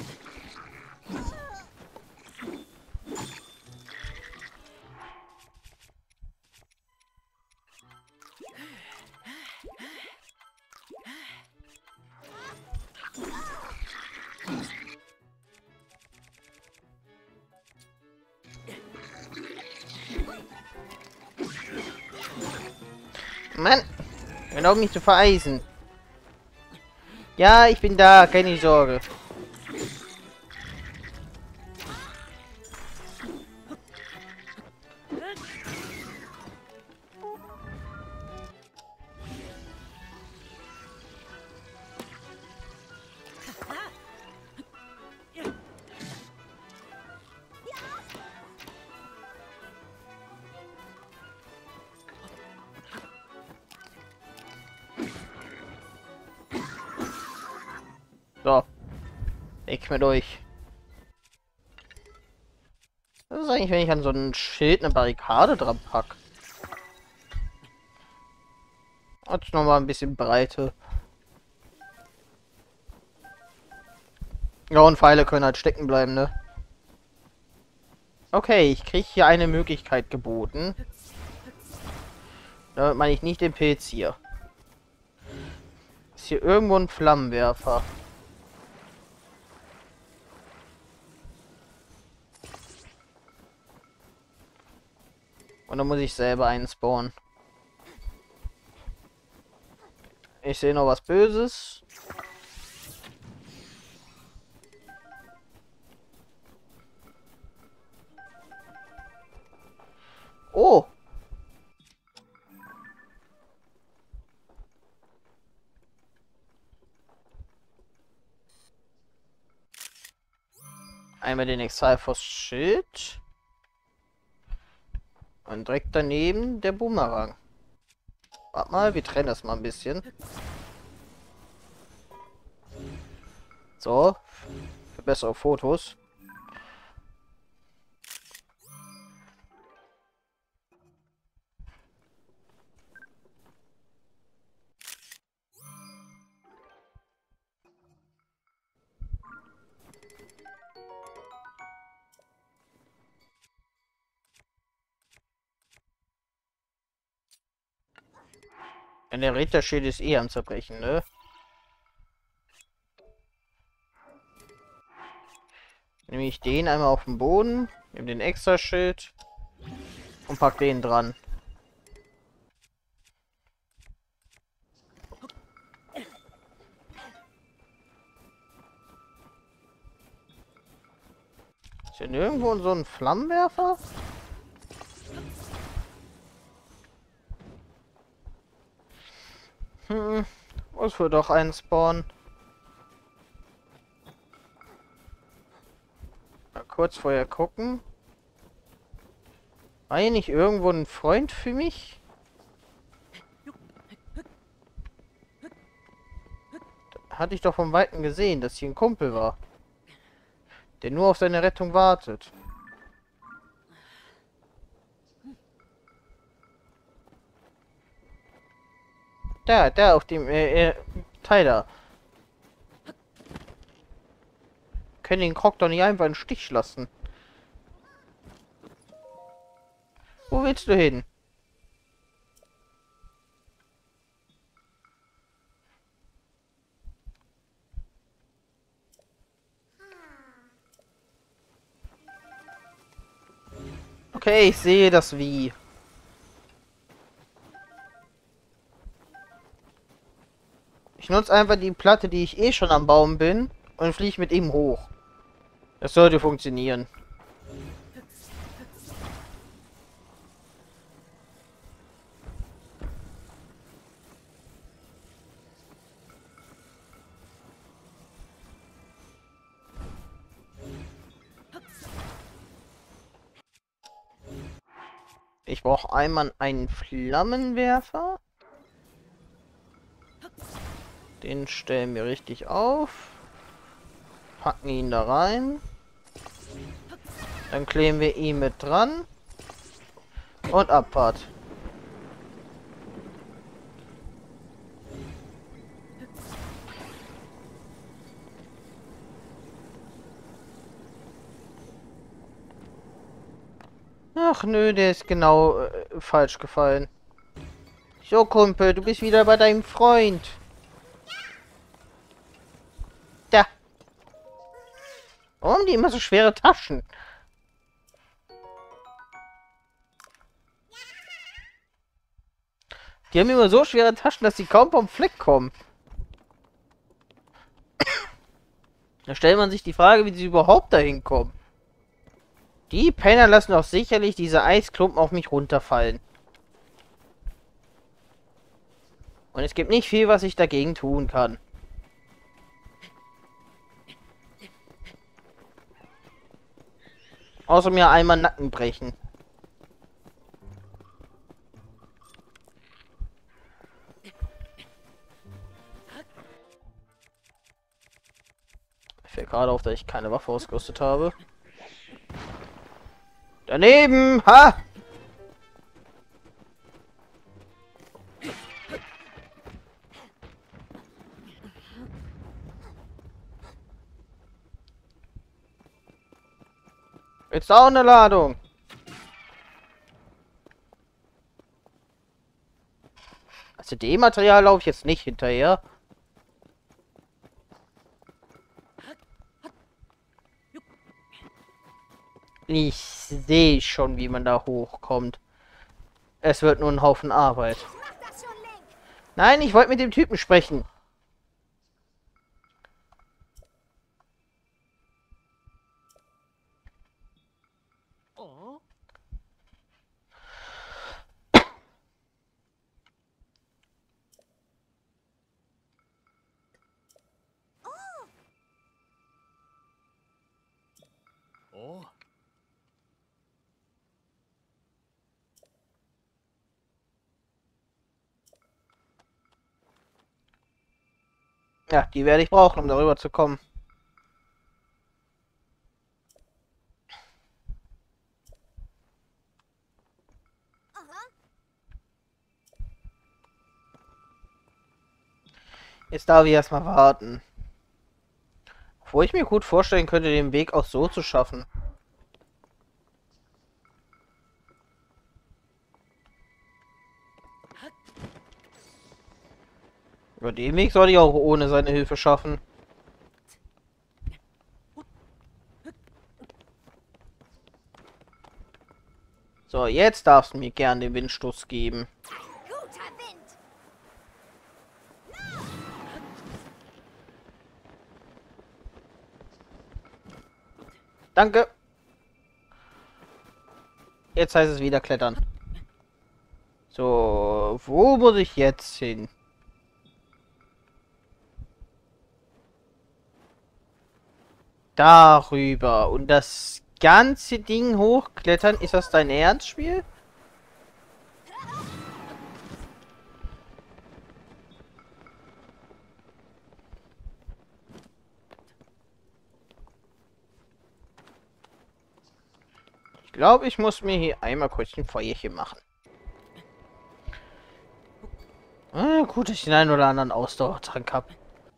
Mann! Genau, mich zu vereisen. Ja, ich bin da, keine Sorge. So, weg mit euch. Was ist eigentlich, wenn ich an so ein Schild eine Barrikade dran pack? Jetzt nochmal ein bisschen Breite. Ja, und Pfeile können halt stecken bleiben, ne? Okay, ich kriege hier eine Möglichkeit geboten. Damit meine ich nicht den Pilz hier. Ist hier irgendwo ein Flammenwerfer? Und dann muss ich selber einen spawnen. Ich sehe noch was Böses. Oh! Einmal den Exalfos Schild. Und direkt daneben der Boomerang. Warte mal, wir trennen das mal ein bisschen. So. Für bessere Fotos. Und der Ritterschild ist eh am Zerbrechen, ne? Nehme ich den einmal auf den Boden, nehme den extra Schild und pack den dran. Ist hier nirgendwo so ein Flammenwerfer? Muss wohl doch einen spawnen. Mal kurz vorher gucken. War hier nicht irgendwo ein Freund für mich? Hatte ich doch vom Weiten gesehen, dass hier ein Kumpel war. Der nur auf seine Rettung wartet. Da, auf dem, Teil da. Können den Krog doch nicht einfach einen Stich lassen. Wo willst du hin? Okay, ich sehe das Wie. Ich nutze einfach die Platte, die ich eh schon am Baum bin, und fliege mit ihm hoch. Das sollte funktionieren. Ich brauche einmal einen Flammenwerfer. Den stellen wir richtig auf. Packen ihn da rein. Dann kleben wir ihn mit dran. Und Abfahrt. Ach nö, der ist genau falsch gefallen. So, Kumpel, du bist wieder bei deinem Freund. Da. Warum haben die immer so schwere Taschen? Die haben immer so schwere Taschen, dass sie kaum vom Fleck kommen. Da stellt man sich die Frage, wie sie überhaupt dahin kommen. Die Penner lassen doch sicherlich diese Eisklumpen auf mich runterfallen. Und es gibt nicht viel, was ich dagegen tun kann. Außer mir einmal Nacken brechen. gerade auf, dass ich keine Waffe ausgerüstet habe. Daneben! Ha! Jetzt auch eine Ladung. Also dem Material laufe ich jetzt nicht hinterher. Ich sehe schon, wie man da hochkommt. Es wird nur ein Haufen Arbeit. Nein, ich wollte mit dem Typen sprechen. Ja, die werde ich brauchen, um darüber zu kommen. Jetzt darf ich erstmal warten. Obwohl ich mir gut vorstellen könnte, den Weg auch so zu schaffen. Über den Weg soll ich auch ohne seine Hilfe schaffen. So, jetzt darfst du mir gern den Windstoß geben. Danke. Jetzt heißt es wieder klettern. So, wo muss ich jetzt hin? Darüber. Und das ganze Ding hochklettern, ist das dein Ernstspiel? Ich glaube, ich muss mir hier einmal kurz ein Feuerchen machen. Gut, dass ich den einen oder anderen Ausdauertrank habe.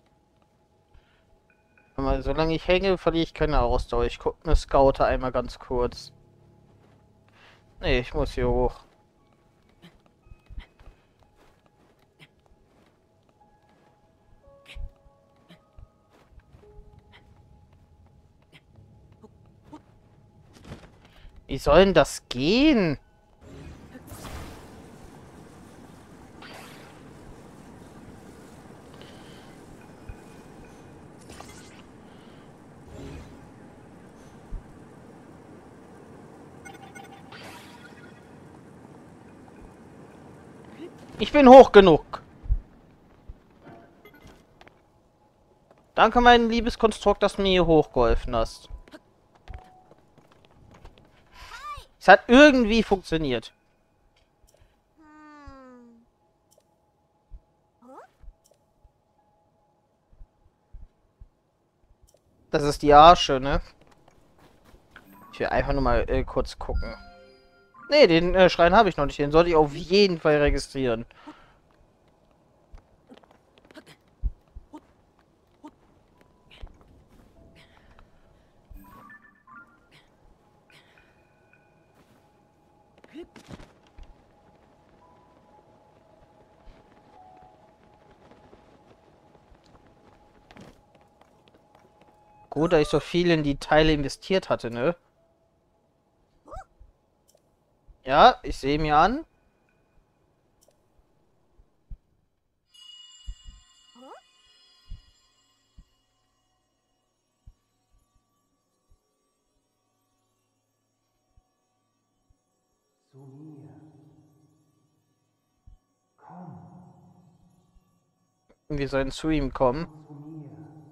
Aber solange ich hänge, verliere ich keine Ausdauer. Ich gucke eine Scoute einmal ganz kurz. Nee, ich muss hier hoch. Wie soll denn das gehen? Ich bin hoch genug. Danke, mein liebes Konstrukt, dass du mir hier hochgeholfen hast. Es hat irgendwie funktioniert. Das ist die Arsche, ne? Ich will einfach nur mal kurz gucken. Ne, den Schrein habe ich noch nicht. Den sollte ich auf jeden Fall registrieren. Gut, dass ich so viel in die Teile investiert hatte, ne? Ja, ich sehe mir an. Zu mir. Komm. Wir sollen zu ihm kommen. Zu mir.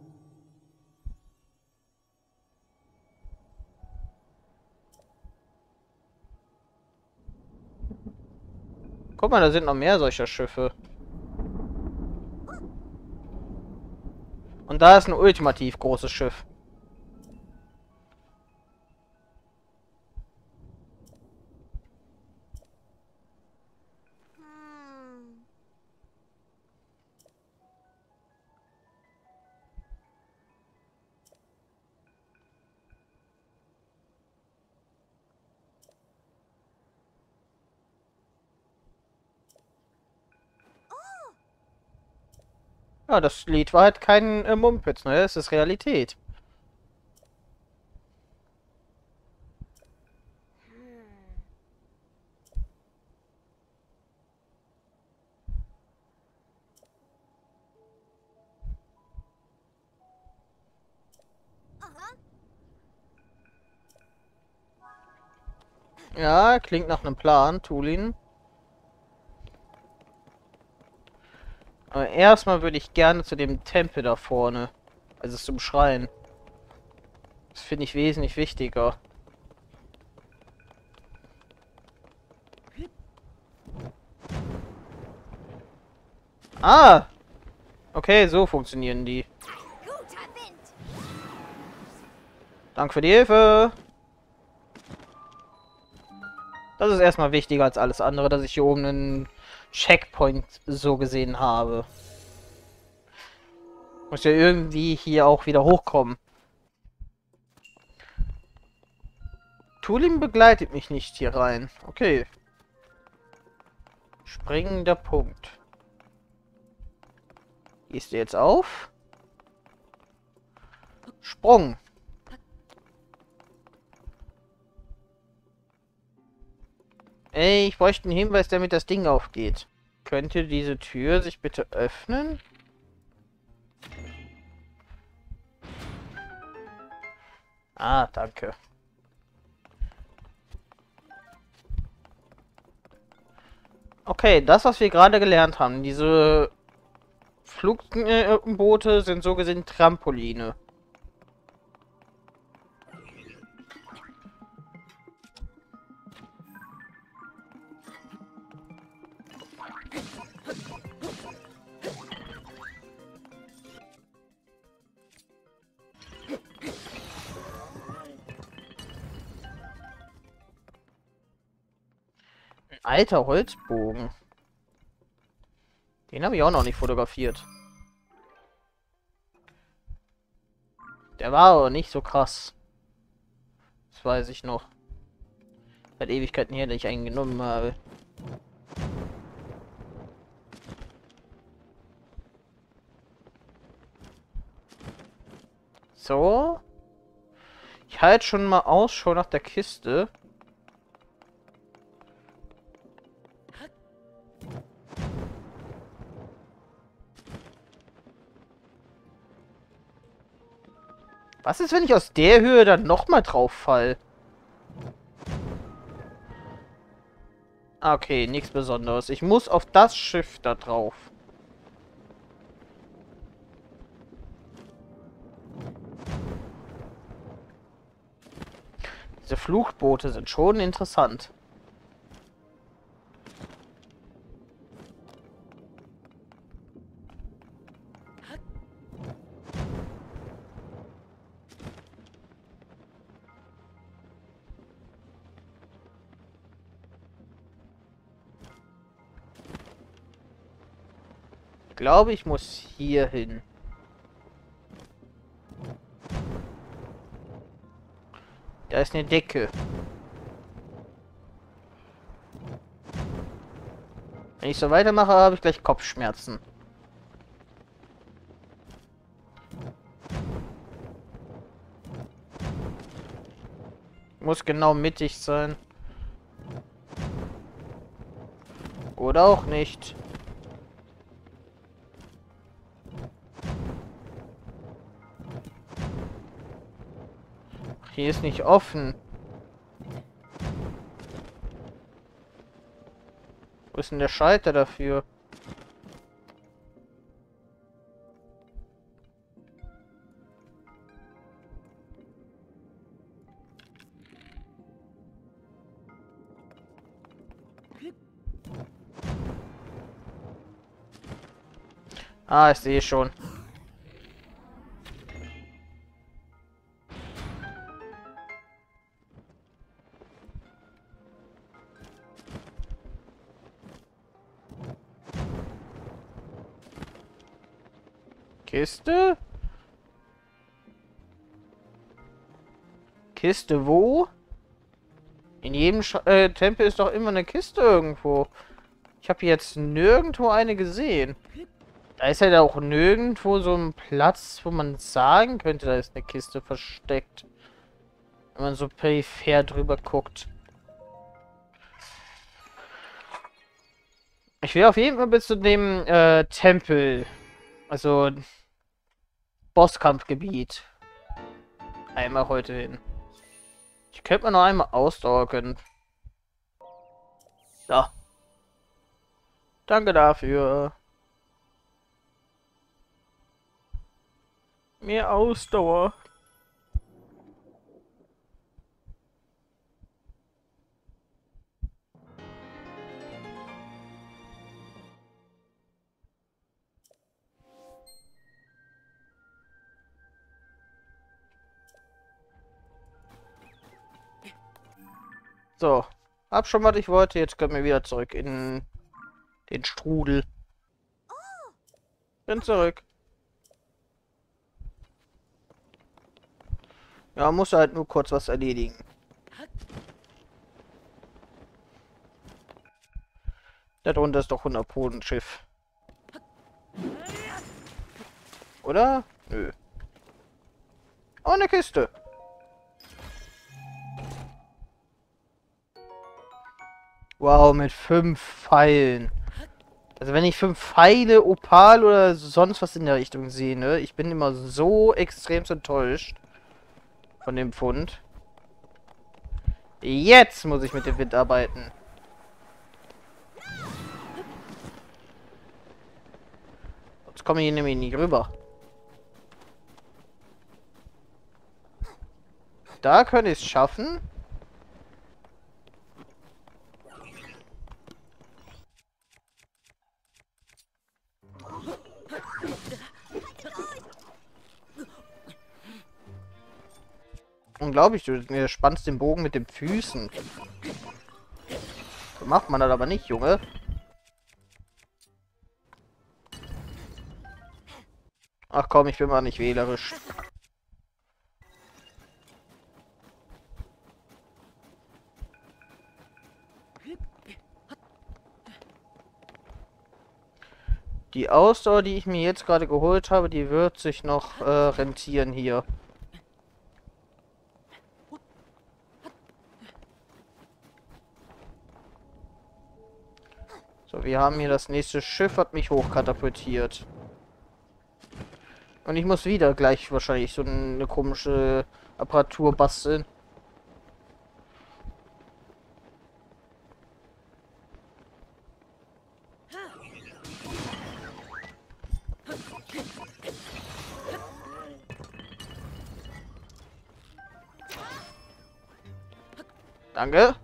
Guck mal, da sind noch mehr solcher Schiffe. Und da ist ein ultimativ großes Schiff. Ja, das Lied war halt kein Mumpitz, ne? Es ist Realität. Ja, klingt nach einem Plan, Tulin. Aber erstmal würde ich gerne zu dem Tempel da vorne. Also zum Schrein. Das finde ich wesentlich wichtiger. Ah! Okay, so funktionieren die. Danke für die Hilfe. Das ist erstmal wichtiger als alles andere, dass ich hier oben einen Checkpoint so gesehen habe. Muss ja irgendwie hier auch wieder hochkommen. Tulin begleitet mich nicht hier rein. Okay. Springender Punkt. Gehst du jetzt auf? Sprung. Ey, ich bräuchte einen Hinweis, damit das Ding aufgeht. Könnte diese Tür sich bitte öffnen? Ah, danke. Okay, das, was wir gerade gelernt haben, diese Flugboote sind so gesehen Trampoline. Alter Holzbogen. Den habe ich auch noch nicht fotografiert. Der war aber nicht so krass. Das weiß ich noch. Seit Ewigkeiten her, dass ich einen genommen habe. So. Ich halte schon mal Ausschau nach der Kiste. Was ist, wenn ich aus der Höhe dann nochmal drauf fall? Okay, nichts Besonderes. Ich muss auf das Schiff da drauf. Diese Flugboote sind schon interessant. Ich glaube, ich muss hier hin. Da ist eine Decke. Wenn ich so weitermache, habe ich gleich Kopfschmerzen. Muss genau mittig sein. Oder auch nicht. Hier ist nicht offen. Wo ist denn der Schalter dafür? Ah, ich sehe schon. Kiste? Kiste wo? In jedem Tempel ist doch immer eine Kiste irgendwo. Ich habe jetzt nirgendwo eine gesehen. Da ist halt auch nirgendwo so ein Platz, wo man sagen könnte, da ist eine Kiste versteckt. Wenn man so peripher drüber guckt. Ich will auf jeden Fall bis zu dem Tempel. Also Bosskampfgebiet. Einmal heute hin. Ich könnte mal noch einmal Ausdauer gönnen. So. Danke dafür. Mehr Ausdauer. So. Hab schon, was ich wollte. Jetzt können wir wieder zurück in den Strudel. Bin zurück. Ja, muss halt nur kurz was erledigen. Da drunter ist doch 100 Pro ein Schiff. Oder? Nö. Oh, eine Kiste. Wow, mit 5 Pfeilen. Also wenn ich 5 Pfeile, Opal oder sonst was in der Richtung sehe, ne? Ich bin immer so extrem enttäuscht von dem Pfund. Jetzt muss ich mit dem Wind arbeiten. Sonst komme ich hier nämlich nicht rüber. Da könnte ich es schaffen. Unglaublich, du spannst den Bogen mit den Füßen. So macht man das aber nicht, Junge. Ach komm, ich bin mal nicht wählerisch. Die Ausdauer, die ich mir jetzt gerade geholt habe, die wird sich noch rentieren hier. So, wir haben hier das nächste Schiff, hat mich hochkatapultiert. Und ich muss wieder gleich wahrscheinlich so eine komische Apparatur basteln. Danke.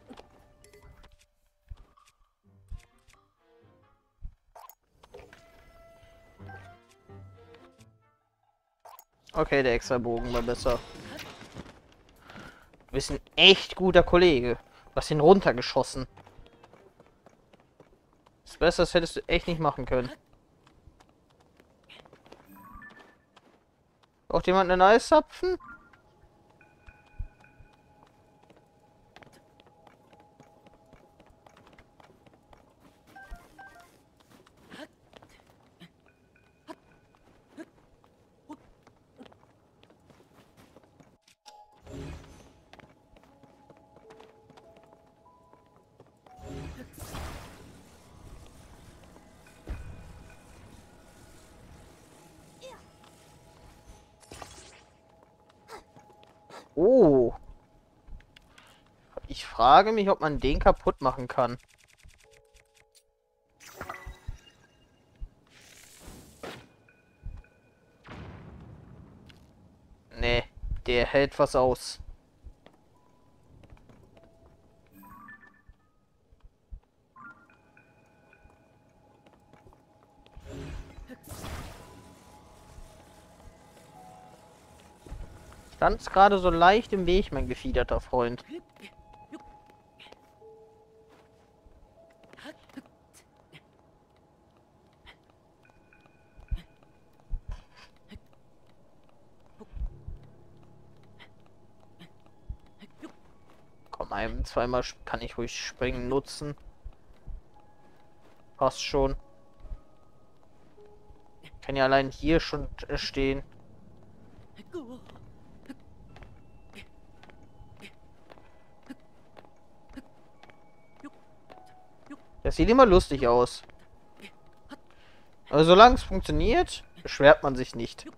Okay, der extra Bogen war besser. Du bist ein echt guter Kollege. Du hast ihn runtergeschossen. Das Beste, das hättest du echt nicht machen können. Braucht jemand einen Eiszapfen? Oh. Ich frage mich, ob man den kaputt machen kann. Nee, der hält was aus. Stand's gerade so leicht im Weg, mein gefiederter Freund. Komm, zweimal kann ich ruhig springen nutzen. Passt schon. ja allein hier schon stehen. Das sieht immer lustig aus. Aber solange es funktioniert, beschwert man sich nicht.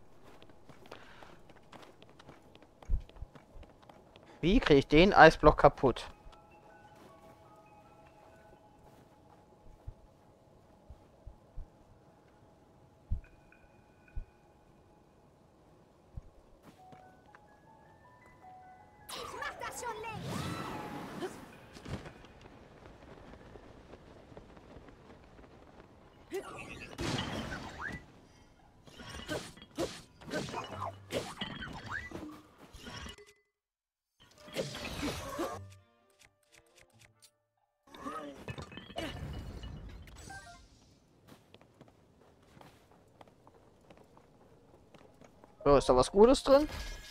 Wie kriege ich den Eisblock kaputt? So, ist da was Gutes drin?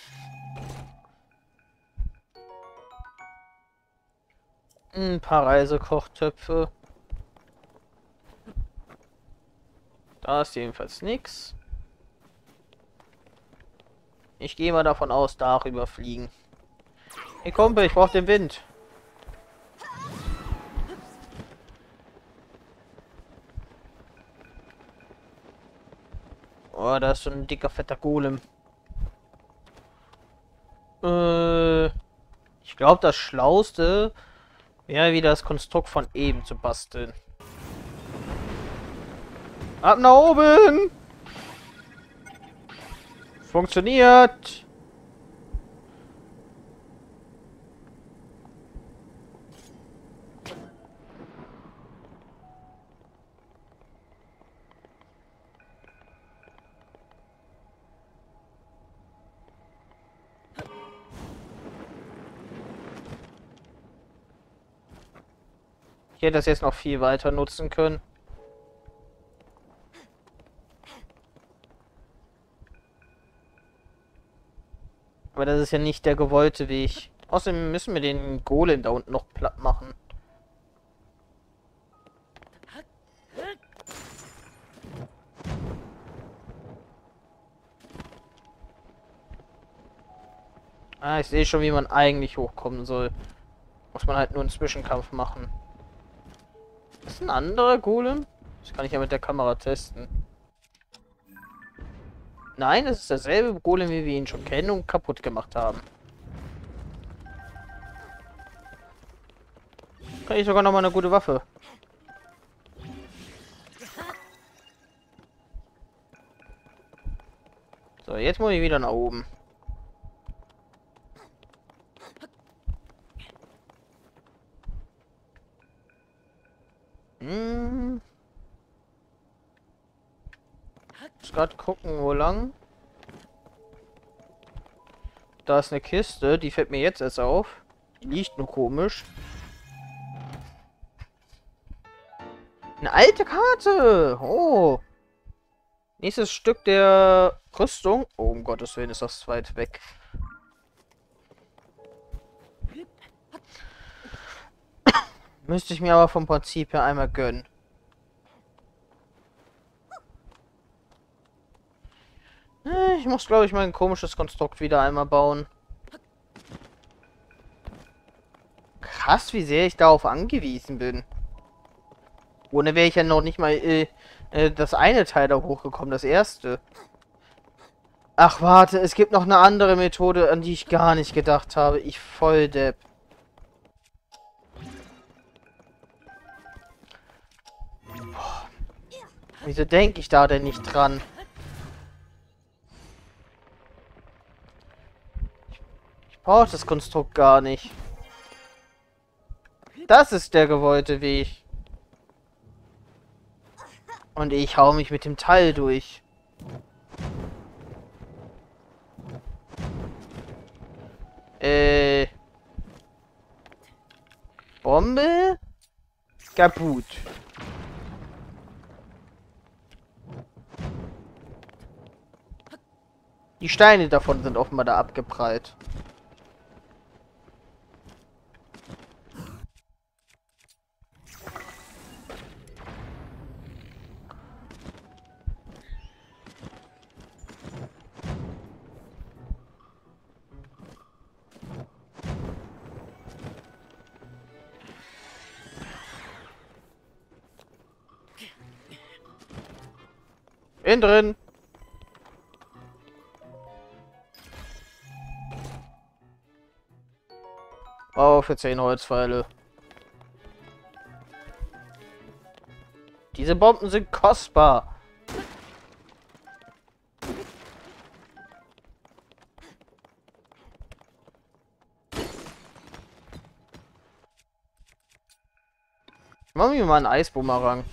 Ein paar Reisekochtöpfe. Da ist jedenfalls nichts. Ich gehe mal davon aus, darüber fliegen. Hey Kumpel, ich brauche den Wind. Oh, da ist so ein dicker, fetter Golem. Ich glaube, das Schlauste wäre wieder das Konstrukt von eben zu basteln. Ab nach oben! Funktioniert! Ich hätte das jetzt noch viel weiter nutzen können. Aber das ist ja nicht der gewollte Weg. Außerdem müssen wir den Golem da unten noch platt machen. Ah, ich sehe schon, wie man eigentlich hochkommen soll. Muss man halt nur einen Zwischenkampf machen. Ist ein anderer Golem? Das kann ich ja mit der Kamera testen. Nein, es ist derselbe Golem, wie wir ihn schon kennen und kaputt gemacht haben. Kann ich sogar noch mal eine gute Waffe. So, jetzt muss ich wieder nach oben. Muss gerade gucken, wo lang. Da ist eine Kiste, die fällt mir jetzt erst auf. Die liegt nur komisch. Eine alte Karte! Oh! Nächstes Stück der Rüstung. Oh, um Gottes Willen ist das weit weg. Müsste ich mir aber vom Prinzip her einmal gönnen. Ich muss, glaube ich, mein komisches Konstrukt wieder einmal bauen. Krass, wie sehr ich darauf angewiesen bin. Ohne wäre ich ja noch nicht mal das eine Teil da hochgekommen, das erste. Ach, warte, es gibt noch eine andere Methode, an die ich gar nicht gedacht habe. Ich Volldepp. Boah. Wieso denke ich da denn nicht dran? Ich brauche das Konstrukt gar nicht. Das ist der gewollte Weg. Und ich hau mich mit dem Teil durch. Bombe? Kaputt. Die Steine davon sind offenbar da abgeprallt. Bin drin. Oh, für 10 Holzpfeile. Diese Bomben sind kostbar. Machen wir mal einen Eisbumerang.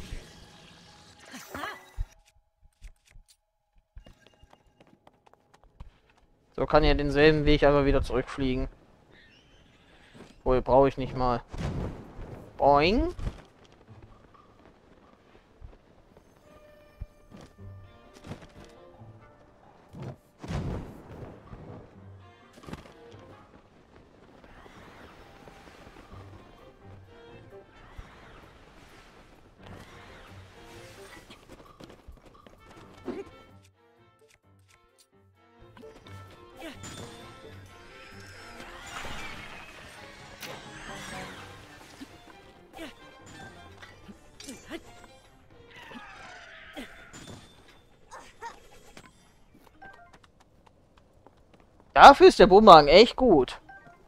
So kann ja denselben Weg aber wieder zurückfliegen. Wohl brauche ich nicht mal. Boing. Dafür ist der Bumerang echt gut.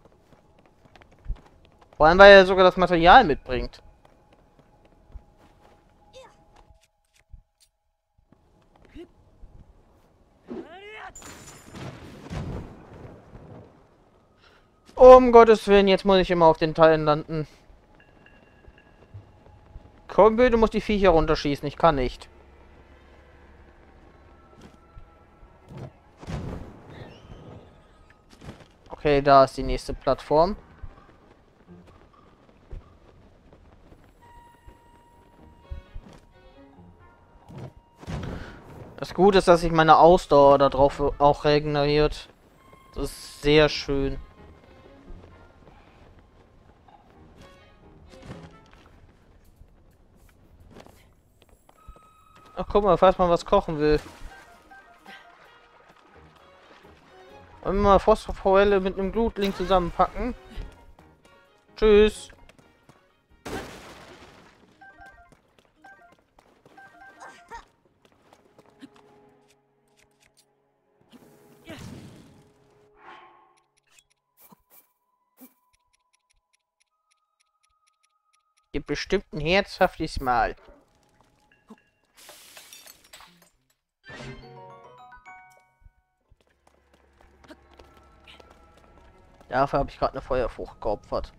Vor allem, weil er sogar das Material mitbringt. Um Gottes Willen, jetzt muss ich immer auf den Teilen landen. Komm, du musst die Viecher runterschießen. Ich kann nicht. Okay, da ist die nächste Plattform. Das Gute ist, dass sich meine Ausdauer darauf auch regeneriert. Das ist sehr schön. Ach, guck mal, falls man was kochen will. Wollen wir mal Phosphorforelle mit einem Glutling zusammenpacken? Tschüss. Gibt bestimmt ein herzhaftes Mal. Dafür habe ich gerade eine Feuerfrucht geopfert.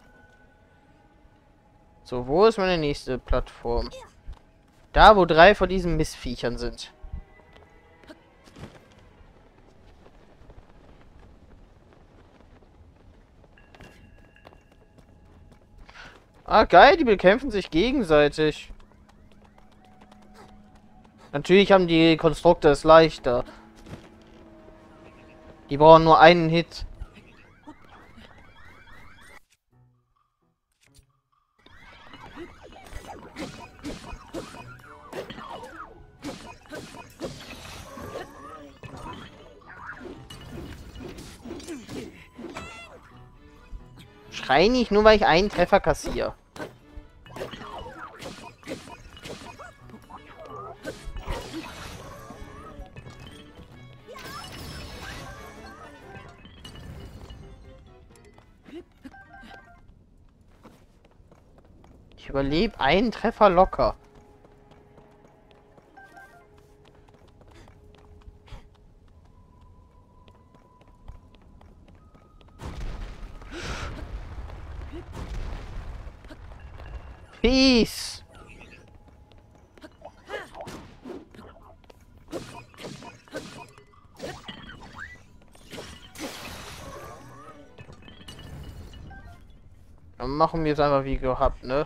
So, wo ist meine nächste Plattform? Da, wo 3 von diesen Mistviechern sind. Ah, geil, die bekämpfen sich gegenseitig. Natürlich haben die Konstrukte es leichter. Die brauchen nur einen Hit. Schrei nicht, nur weil ich einen Treffer kassiere. Ich überlebe einen Treffer locker. Peace. Dann machen wir es einfach wie gehabt, ne?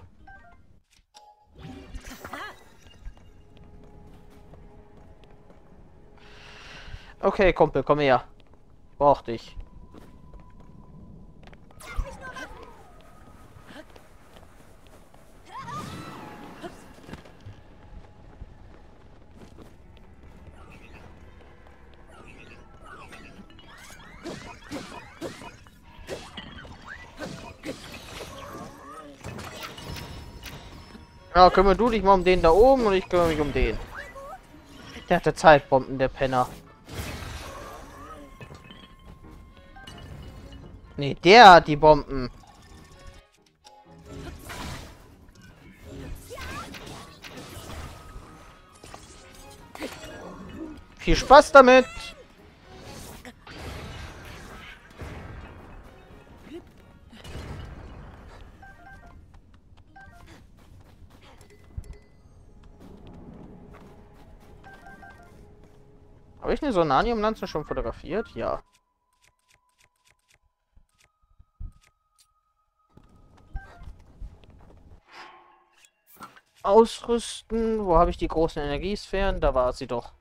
Okay, Kumpel, komm her. Ich brauch dich. Ja, kümmere du dich mal um den da oben und ich kümmere mich um den. Der hatte Zeitbomben, der Penner. Nee, der hat die Bomben. Viel Spaß damit! Habe ich eine Sonanium-Lanze schon fotografiert? Ja. Ausrüsten. Wo habe ich die großen Energiesphären? Da war sie doch.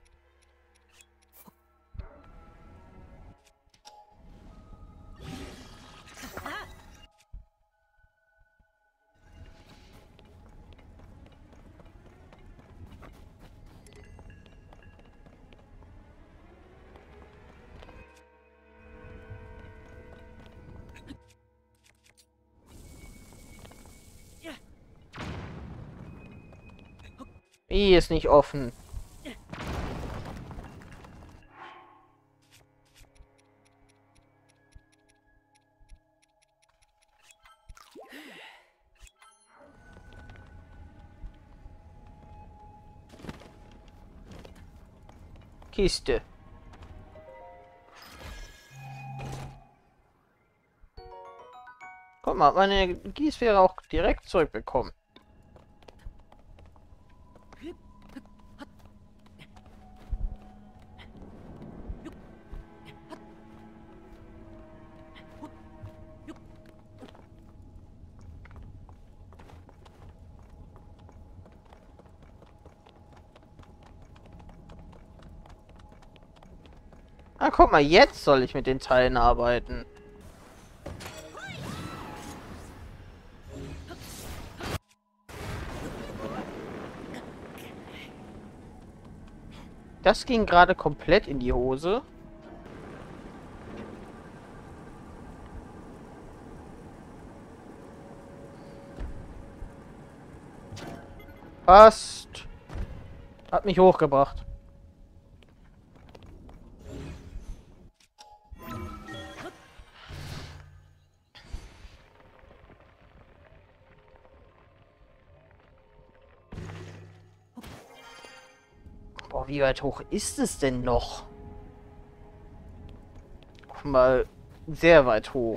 Ist nicht offen. Kiste. Guck mal, meine Energiesphäre auch direkt zurückbekommen. Ah, guck mal, jetzt soll ich mit den Teilen arbeiten. Das ging gerade komplett in die Hose. Passt. Hat mich hochgebracht. Boah, wie weit hoch ist es denn noch? Guck mal, sehr weit hoch.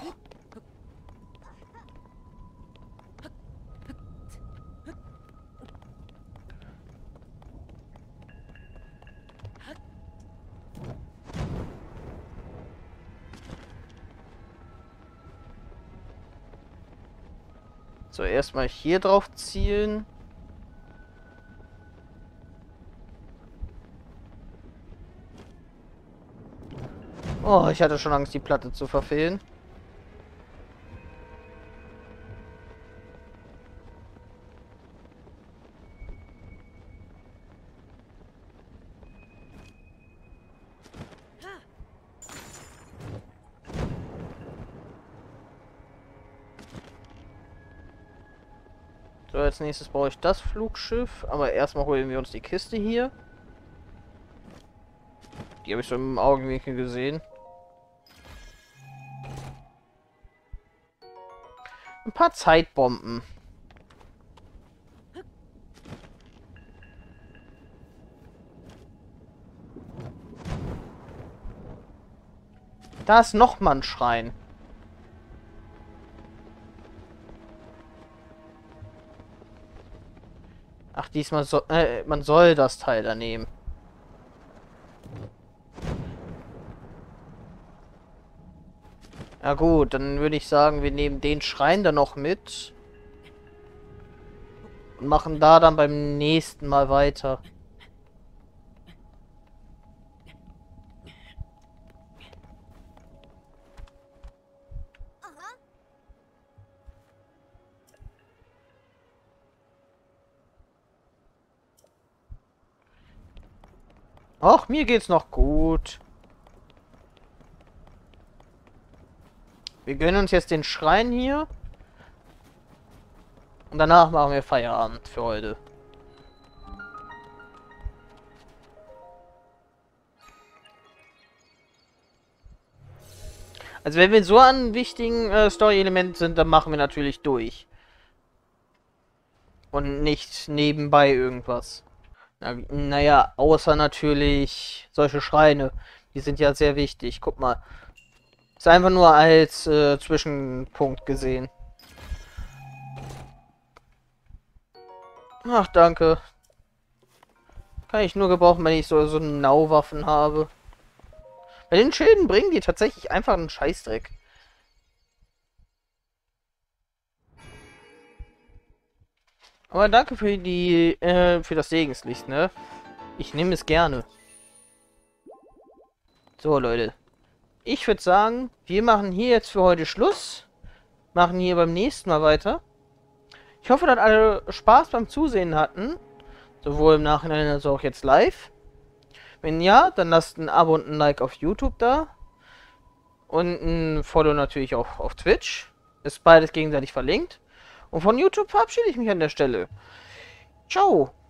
So, erstmal hier drauf zielen. Oh, ich hatte schon Angst, die Platte zu verfehlen. So, als nächstes brauche ich das Flugschiff. Aber erstmal holen wir uns die Kiste hier. Die habe ich schon im Augenwinkel gesehen. Ein paar Zeitbomben. Da ist noch mal ein Schrein. Ach, diesmal man soll das Teil da nehmen. Ja gut, dann würde ich sagen, wir nehmen den Schrein dann noch mit. Und machen da dann beim nächsten Mal weiter. Ach, mir geht's noch gut. Wir gönnen uns jetzt den Schrein hier. Und danach machen wir Feierabend für heute. Also wenn wir so an wichtigen Story-Elementen sind, dann machen wir natürlich durch. Und nicht nebenbei irgendwas. Naja, außer natürlich solche Schreine. Die sind ja sehr wichtig. Guck mal. Ist einfach nur als Zwischenpunkt gesehen. Ach, danke. Kann ich nur gebrauchen, wenn ich so Nauwaffen habe. Bei den Schilden bringen die tatsächlich einfach einen Scheißdreck. Aber danke für für das Segenslicht, ne? Ich nehme es gerne. So, Leute. Ich würde sagen, wir machen hier jetzt für heute Schluss. Machen hier beim nächsten Mal weiter. Ich hoffe, dass alle Spaß beim Zusehen hatten. Sowohl im Nachhinein als auch jetzt live. Wenn ja, dann lasst ein Abo und ein Like auf YouTube da. Und ein Follow natürlich auch auf Twitch. Ist beides gegenseitig verlinkt. Und von YouTube verabschiede ich mich an der Stelle. Ciao.